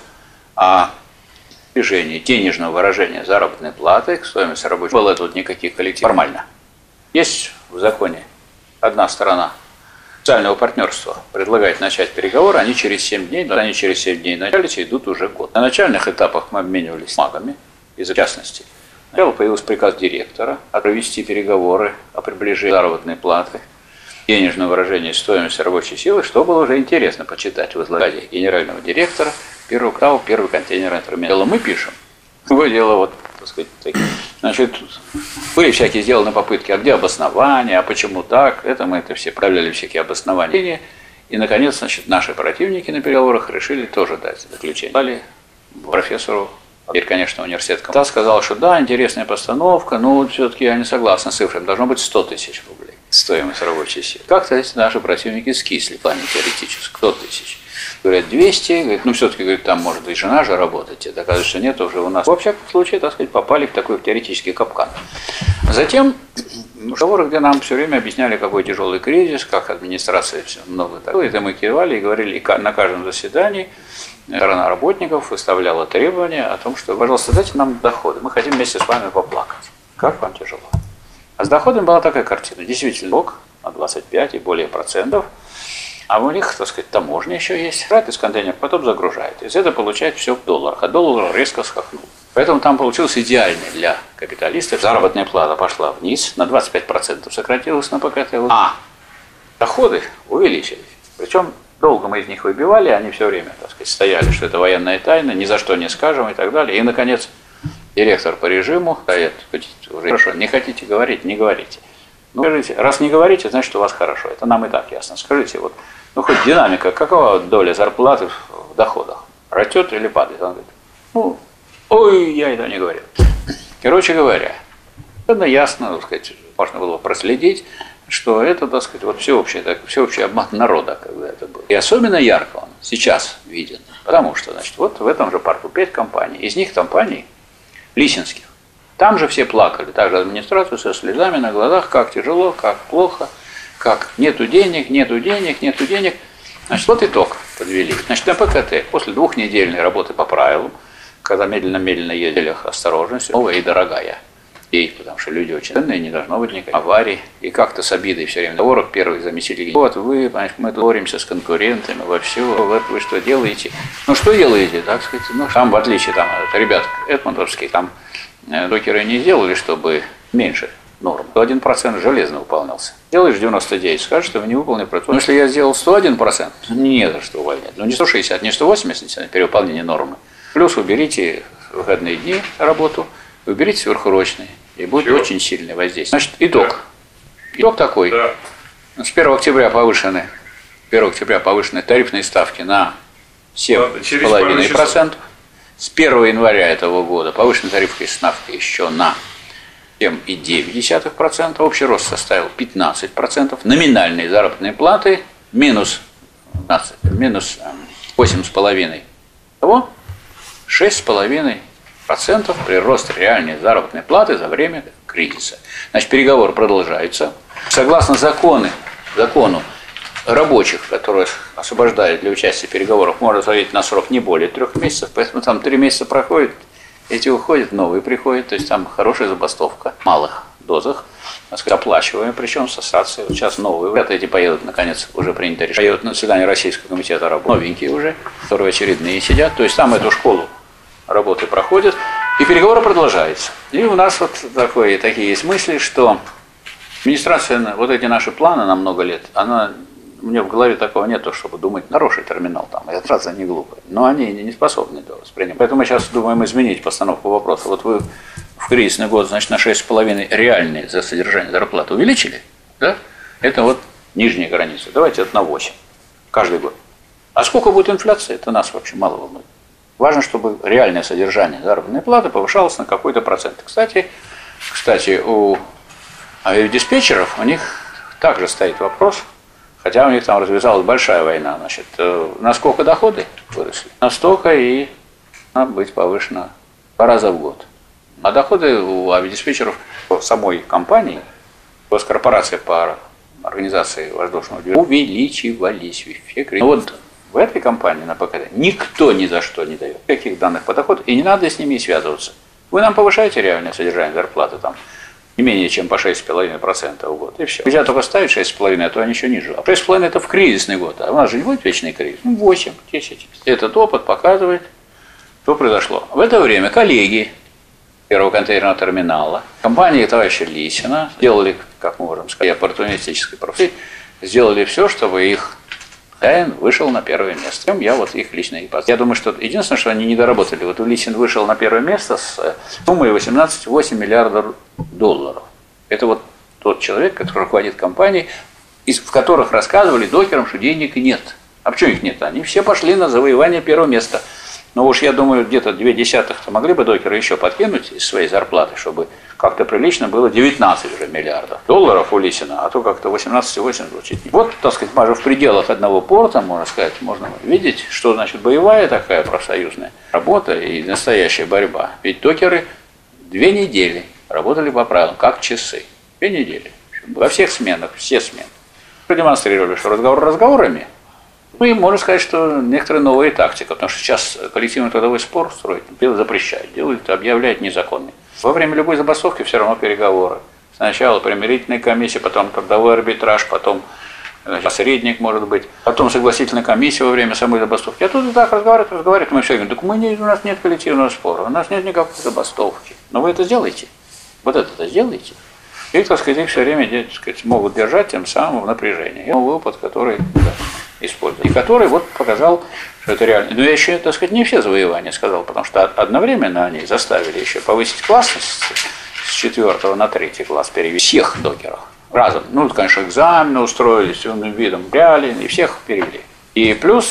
о движении денежного выражения заработной платы к стоимости рабочего. Не было тут никаких коллективов. Формально. Есть в законе одна сторона социального партнерства предлагает начать переговоры, они через 7 дней, начались и идут уже год. На начальных этапах мы обменивались бумагами, из-за частности. Сначала появился приказ директора провести переговоры о приближении заработной платы, денежное выражение стоимости рабочей силы, что было уже интересно почитать в изложении генерального директора первый контейнерный терминал. Мы пишем. Другое дело, вот, так сказать, такие. Значит, были всякие сделаны попытки, а где обоснования, а почему так, мы все проявляли всякие обоснования. И, наконец, значит, наши противники на переговорах решили тоже дать заключение. Дали профессору, теперь, конечно, университет сказал, что да, интересная постановка, но все-таки я не согласен с цифрами, должно быть 100 тысяч рублей стоимость рабочей силы. Как-то эти наши противники скисли в плане теоретически, 100 тысяч. Говорят, 200, говорит, ну все-таки, говорит, там может и жена же работать, это оказывается, что нет, уже у нас. Во всяком случае, так сказать, попали в такой теоретический капкан. Затем в разговорах, где нам все время объясняли, какой тяжелый кризис, как администрация все много такое, это мы кивали и говорили, и на каждом заседании сторона работников выставляла требования о том, что, пожалуйста, дайте нам доходы, мы хотим вместе с вами поплакать. Как вам тяжело? А с доходами была такая картина, действительно, налог на 25 и более процентов. А у них, так сказать, таможня еще есть. Брать из контейнера, потом загружает. Из этого получает все в долларах. А доллар резко скакнул. Поэтому там получилось идеальный для капиталистов. Заработная плата пошла вниз, на 25% сократилась на ПКТ. А доходы увеличились. Причем долго мы из них выбивали, они все время, так сказать, стояли, что это военная тайна, ни за что не скажем и так далее. И, наконец, директор по режиму говорит, уже хорошо, не хотите говорить, не говорите. Ну, скажите, раз не говорите, значит, у вас хорошо. Это нам и так ясно. Скажите, вот, ну, хоть динамика, какова доля зарплаты в доходах? Растет или падает? Он говорит, ну, ой, я это не говорю. Короче говоря, это ясно, так сказать, можно было проследить, что это, так сказать, вот всеобщий обман народа, когда это было. И особенно ярко он сейчас виден, потому что, значит, вот в этом же парку 5 компаний, из них компаний лисинских. Там же все плакали, также администрацию со слезами на глазах, как тяжело, как плохо, как нету денег. Значит, вот итог подвели. Значит, на ПКТ после 2-недельной работы по правилам, когда медленно-медленно ездили осторожность, новая и дорогая. И потому что люди очень ценные, не должно быть никаких аварий. И как-то с обидой все время договоров первый заместитель. Вот вы, мы боремся с конкурентами во все, вот вы что делаете? Ну что делаете, так сказать? Ну, там, в отличие там, от ребят эдмонтовских, там докеры не сделали, чтобы меньше нормы. 1% железно выполнялся. Делаешь 99, скажешь, что вы не выполнили процент. Но если я сделал 101%, не за что увольнять. Ну не 160, не 180 перевыполнение нормы. Плюс уберите выходные дни работу, уберите сверхурочные. И будет очень сильное воздействие. Значит, итог. Да. Итог такой. Да. С 1 октября повышены тарифные ставки на 7,5%. С 1 января этого года повышены тарифные ставки еще на 7,9%. Общий рост составил 15%. Номинальные заработные платы минус 8,5%. Того 6,5%. Прирост реальной заработной платы за время кризиса. Значит, переговоры продолжаются. Согласно закону рабочих, которые освобождают для участия в переговорах, можно заводить на срок не более 3 месяцев, поэтому там 3 месяца проходит, эти уходят, новые приходят, то есть там хорошая забастовка в малых дозах, так сказать, оплачиваемые, причем с ассоциацией. Вот сейчас новые ребята эти поедут, наконец, уже принято решение, поедут на заседание Российского комитета работы, новенькие уже, которые очередные сидят, то есть там эту школу работы проходят, и переговоры продолжаются. И у нас вот такие есть мысли, что администрация, вот эти наши планы на много лет, у меня в голове такого нету, чтобы думать, хороший терминал там, и отражаться не глупо, но они не способны это воспринимать. Поэтому мы сейчас думаем изменить постановку вопроса. Вот вы в кризисный год, значит, на 6,5 реальные за содержание зарплаты увеличили, да? Это вот нижняя граница. Давайте это на 8 каждый год. А сколько будет инфляция, это нас вообще мало волнует. Важно, чтобы реальное содержание заработной платы повышалось на какой-то процент. Кстати, у авиадиспетчеров у них также стоит вопрос, хотя у них там развязалась большая война, значит, насколько доходы выросли, настолько и надо быть повышено 2 раза в год. А доходы у авиадиспетчеров самой компании, госкорпорация по организации воздушного движения, увеличивались в эффекте. Но вот в этой компании на ПКД никто ни за что не дает каких данных по доходу, и не надо с ними связываться. Вы нам повышаете реальное содержание зарплаты там не менее чем по 6,5% в год, и все. Нельзя только ставить 6,5%, а то они еще ниже. А 6,5% это в кризисный год, а у нас же не будет вечный кризис. 8, 10. Этот опыт показывает, что произошло. В это время коллеги первого контейнерного терминала, компании товарища Лисина сделали, как мы можем сказать, оппортунистической профессии, сделали все, чтобы их хозяин вышел на первое место. Я вот их лично и поставил. Я думаю, что единственное, что они не доработали. Вот Лисин вышел на первое место с суммой 18,8 миллиардов долларов. Это вот тот человек, который руководит компанией, в которых рассказывали докерам, что денег нет. А почему их нет? Они все пошли на завоевание первого места. Но уж я думаю, где-то 0,2 могли бы докеры еще подкинуть из своей зарплаты, чтобы как-то прилично было 19 уже миллиардов долларов у Лисина, а то как-то 18,8 звучит. Вот, так сказать, даже в пределах одного порта, можно сказать, можно видеть, что значит боевая такая профсоюзная работа и настоящая борьба. Ведь докеры 2 недели работали по правилам, как часы. 2 недели. Во всех сменах, все смены. Продемонстрировали, что разговор разговорами. Ну и можно сказать, что некоторая новая тактика, потому что сейчас коллективный трудовой спор строить запрещают, делают, объявляют незаконный. Во время любой забастовки все равно переговоры. Сначала примирительная комиссия, потом трудовой арбитраж, потом посредник, может быть, потом согласительная комиссия во время самой забастовки. А тут и так разговаривают, мы все говорим, так у нас нет коллективного спора, у нас нет никакой забастовки. Но вы это сделаете, вот это сделаете. И, так сказать, их все время, так сказать, могут держать тем самым в напряжении. Новый опыт, который используют. И который вот показал, что это реально. Но я еще, так сказать, не все завоевания сказал, потому что одновременно они заставили еще повысить классность с 4 на 3 класс, перевести всех докеров разом. Ну, конечно, экзамены устроили, с умным видом брали, и всех перевели. И плюс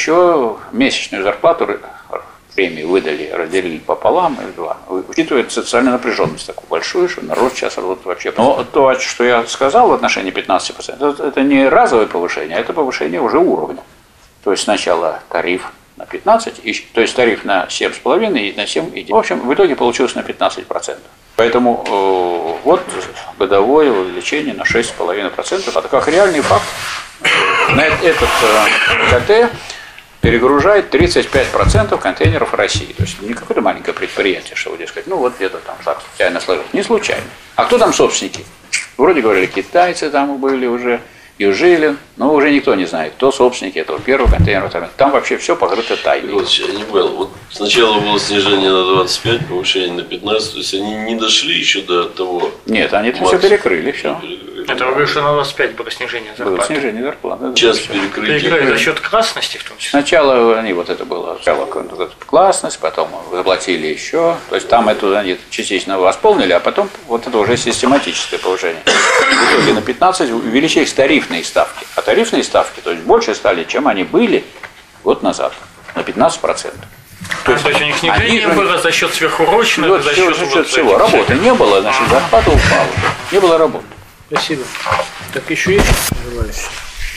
еще месячную зарплату премии выдали, разделили пополам, и 2. Учитывая социальную напряженность такую большую, что народ сейчас работает вообще. Но то, что я сказал в отношении 15%, это не разовое повышение, а это повышение уже уровня. То есть сначала тариф на 15%, то есть тариф на 7,5% и на 7,9%. В общем, в итоге получилось на 15%. Поэтому вот годовое увеличение на 6,5%. Это как реальный факт. На этот КТ перегружает 35% контейнеров России. То есть не какое-то маленькое предприятие, что вот, сказать, ну вот где-то там так случайно сложилось. Не случайно. А кто там собственники? Вроде говорили, китайцы там были уже, Южилин, но уже никто не знает, кто собственники этого первого контейнера. Там вообще все покрыто тайной. Вот, я не понял. Вот сначала было снижение на 25, повышение на 15, то есть они не дошли еще до того. Нет, они это все перекрыли, все. Это вы говорите, что на 25 было снижение зарплаты. Было снижение зарплаты. Сейчас перекрытие. Перекрыли за счет классности в том числе. Сначала они вот это было сначала классность, потом заплатили еще. То есть там это они частично восполнили, а потом вот это уже систематическое повышение. В итоге на 15 увеличились тарифные ставки. А тарифные ставки, то есть больше стали, чем они были год назад, на 15%. То есть у них снижение было за счет сверхурочных, вот, за счет всего. Работы не было, значит, зарплата упала. Не было работы. Спасибо. Так еще есть желающие?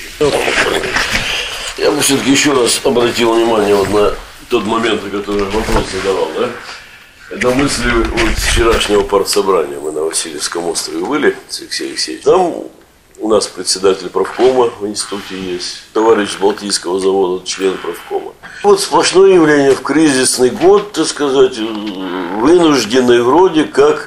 Я бы все-таки еще раз обратил внимание вот на тот момент, на который вопрос задавал, да? Это мысли вот вчерашнего партсобрания. Мы на Васильевском острове были с Алексеем Алексеевичем. Там у нас председатель правкома в институте есть, товарищ с Балтийского завода, член правкома. Вот сплошное явление в кризисный год, так сказать, вынуждены вроде как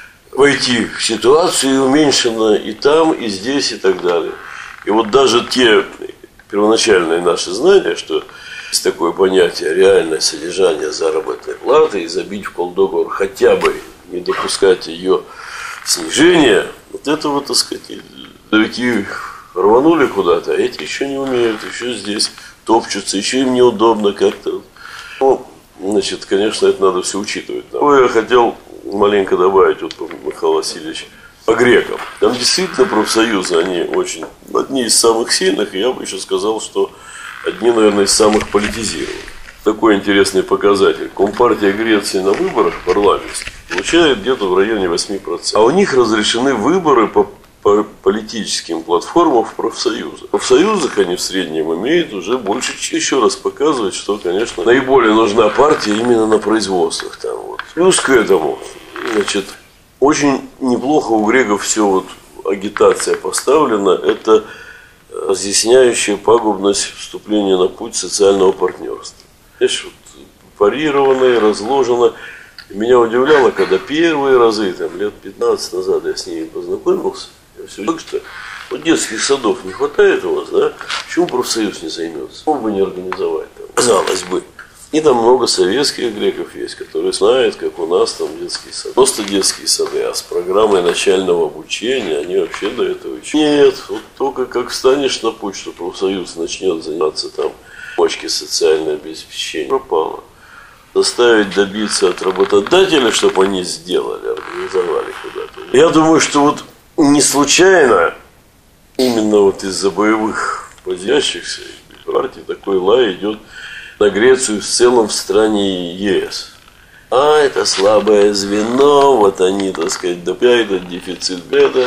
войти в ситуацию уменьшенно и там, и здесь, и так далее. И вот даже те первоначальные наши знания, что есть такое понятие реальное содержание заработной платы, и забить в полдоговор хотя бы, не допускать ее снижения, вот это вот, так сказать, далеки рванули куда-то, а эти еще не умеют, еще здесь топчутся, еще им неудобно как-то. Ну, значит, конечно, это надо все учитывать. Я хотел маленько добавить, вот Михаил Васильевич, по грекам. Там действительно профсоюзы, они очень одни из самых сильных, и я бы еще сказал, что одни, наверное, из самых политизированных. Такой интересный показатель. Компартия Греции на выборах парламентских получает где-то в районе 8%. А у них разрешены выборы по политическим платформам в профсоюзах. В профсоюзах они в среднем имеют уже больше. Еще раз показывает, что, конечно, наиболее нужна партия именно на производствах. Там, вот. Плюс к этому, значит, очень неплохо у греков все вот агитация поставлена. Это разъясняющая пагубность вступления на путь социального партнерства. Знаешь, вот, парировано и разложено. Меня удивляло, когда первые разы, там, лет 15 назад я с ними познакомился, я все говорю, что вот детских садов не хватает у вас, да? Почему профсоюз не займется? Мог бы не организовать там, казалось бы. И там много советских греков есть, которые знают, как у нас там детские сады. Просто детские сады, а с программой начального обучения они вообще до этого еще. Нет, вот только как встанешь на путь, что профсоюз начнет заниматься там почки социальное обеспечение, пропало. Заставить добиться от работодателя, чтобы они сделали, организовали куда-то. Я думаю, что вот не случайно именно вот из-за боевых позящихся партий такой лай идет на Грецию в целом в стране ЕС. А это слабое звено, вот они, так сказать, это дефицит беда,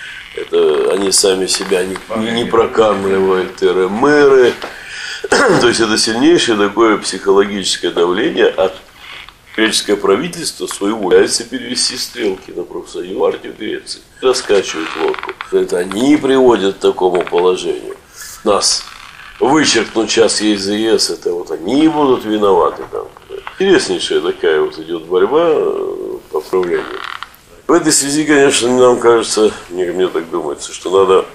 это они сами себя не прокармливают тыры-мыры. То есть это сильнейшее такое психологическое давление, а греческое правительство своего пытается перевести стрелки на профсоюз, партию Греции. Раскачивают лодку. Это они приводят к такому положению. Нас вычеркнут сейчас из ЕС, это вот они будут виноваты там. Интереснейшая такая вот идет борьба по управлению. В этой связи, конечно, нам кажется, мне так думается, что надо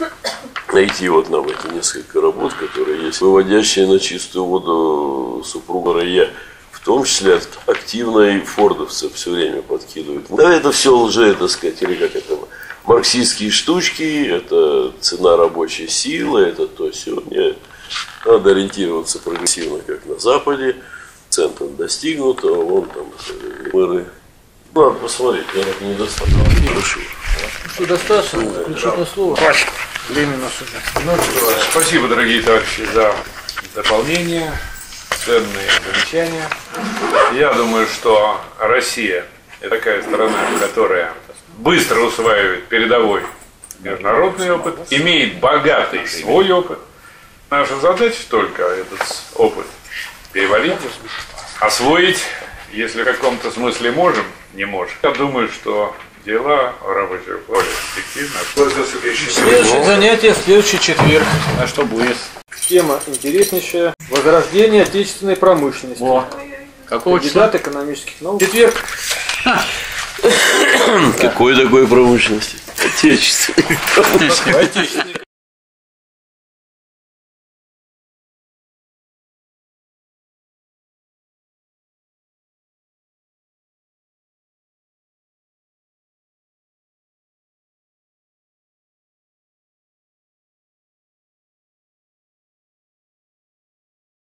найти вот нам эти несколько работ, которые есть, выводящие на чистую воду супруга Рая, в том числе активно и фордовцев все время подкидывают. Да, это все лже, так сказать, или как это, марксистские штучки, это цена рабочей силы, это то сегодня. Надо ориентироваться прогрессивно, как на Западе, центр достигнут, а вон там мэры. Надо посмотреть, я так недостаточно. Хорошо. Что, достаточно? Заключительное слово. Хватит. Время у нас уже. Спасибо, дорогие товарищи, за дополнение, ценные замечания. Я думаю, что Россия – это такая страна, которая быстро усваивает передовой международный опыт, имеет богатый свой опыт. Наша задача только этот опыт переварить, освоить, если в каком-то смысле можем, не можем. Я думаю, что дела рабочего более эффективно. Следующее занятие в следующий четверг. А что будет? Тема интереснейшая. Возрождение отечественной промышленности. Какого кандидат экономических наук. Четверг. Какой такой промышленности? Отечественной.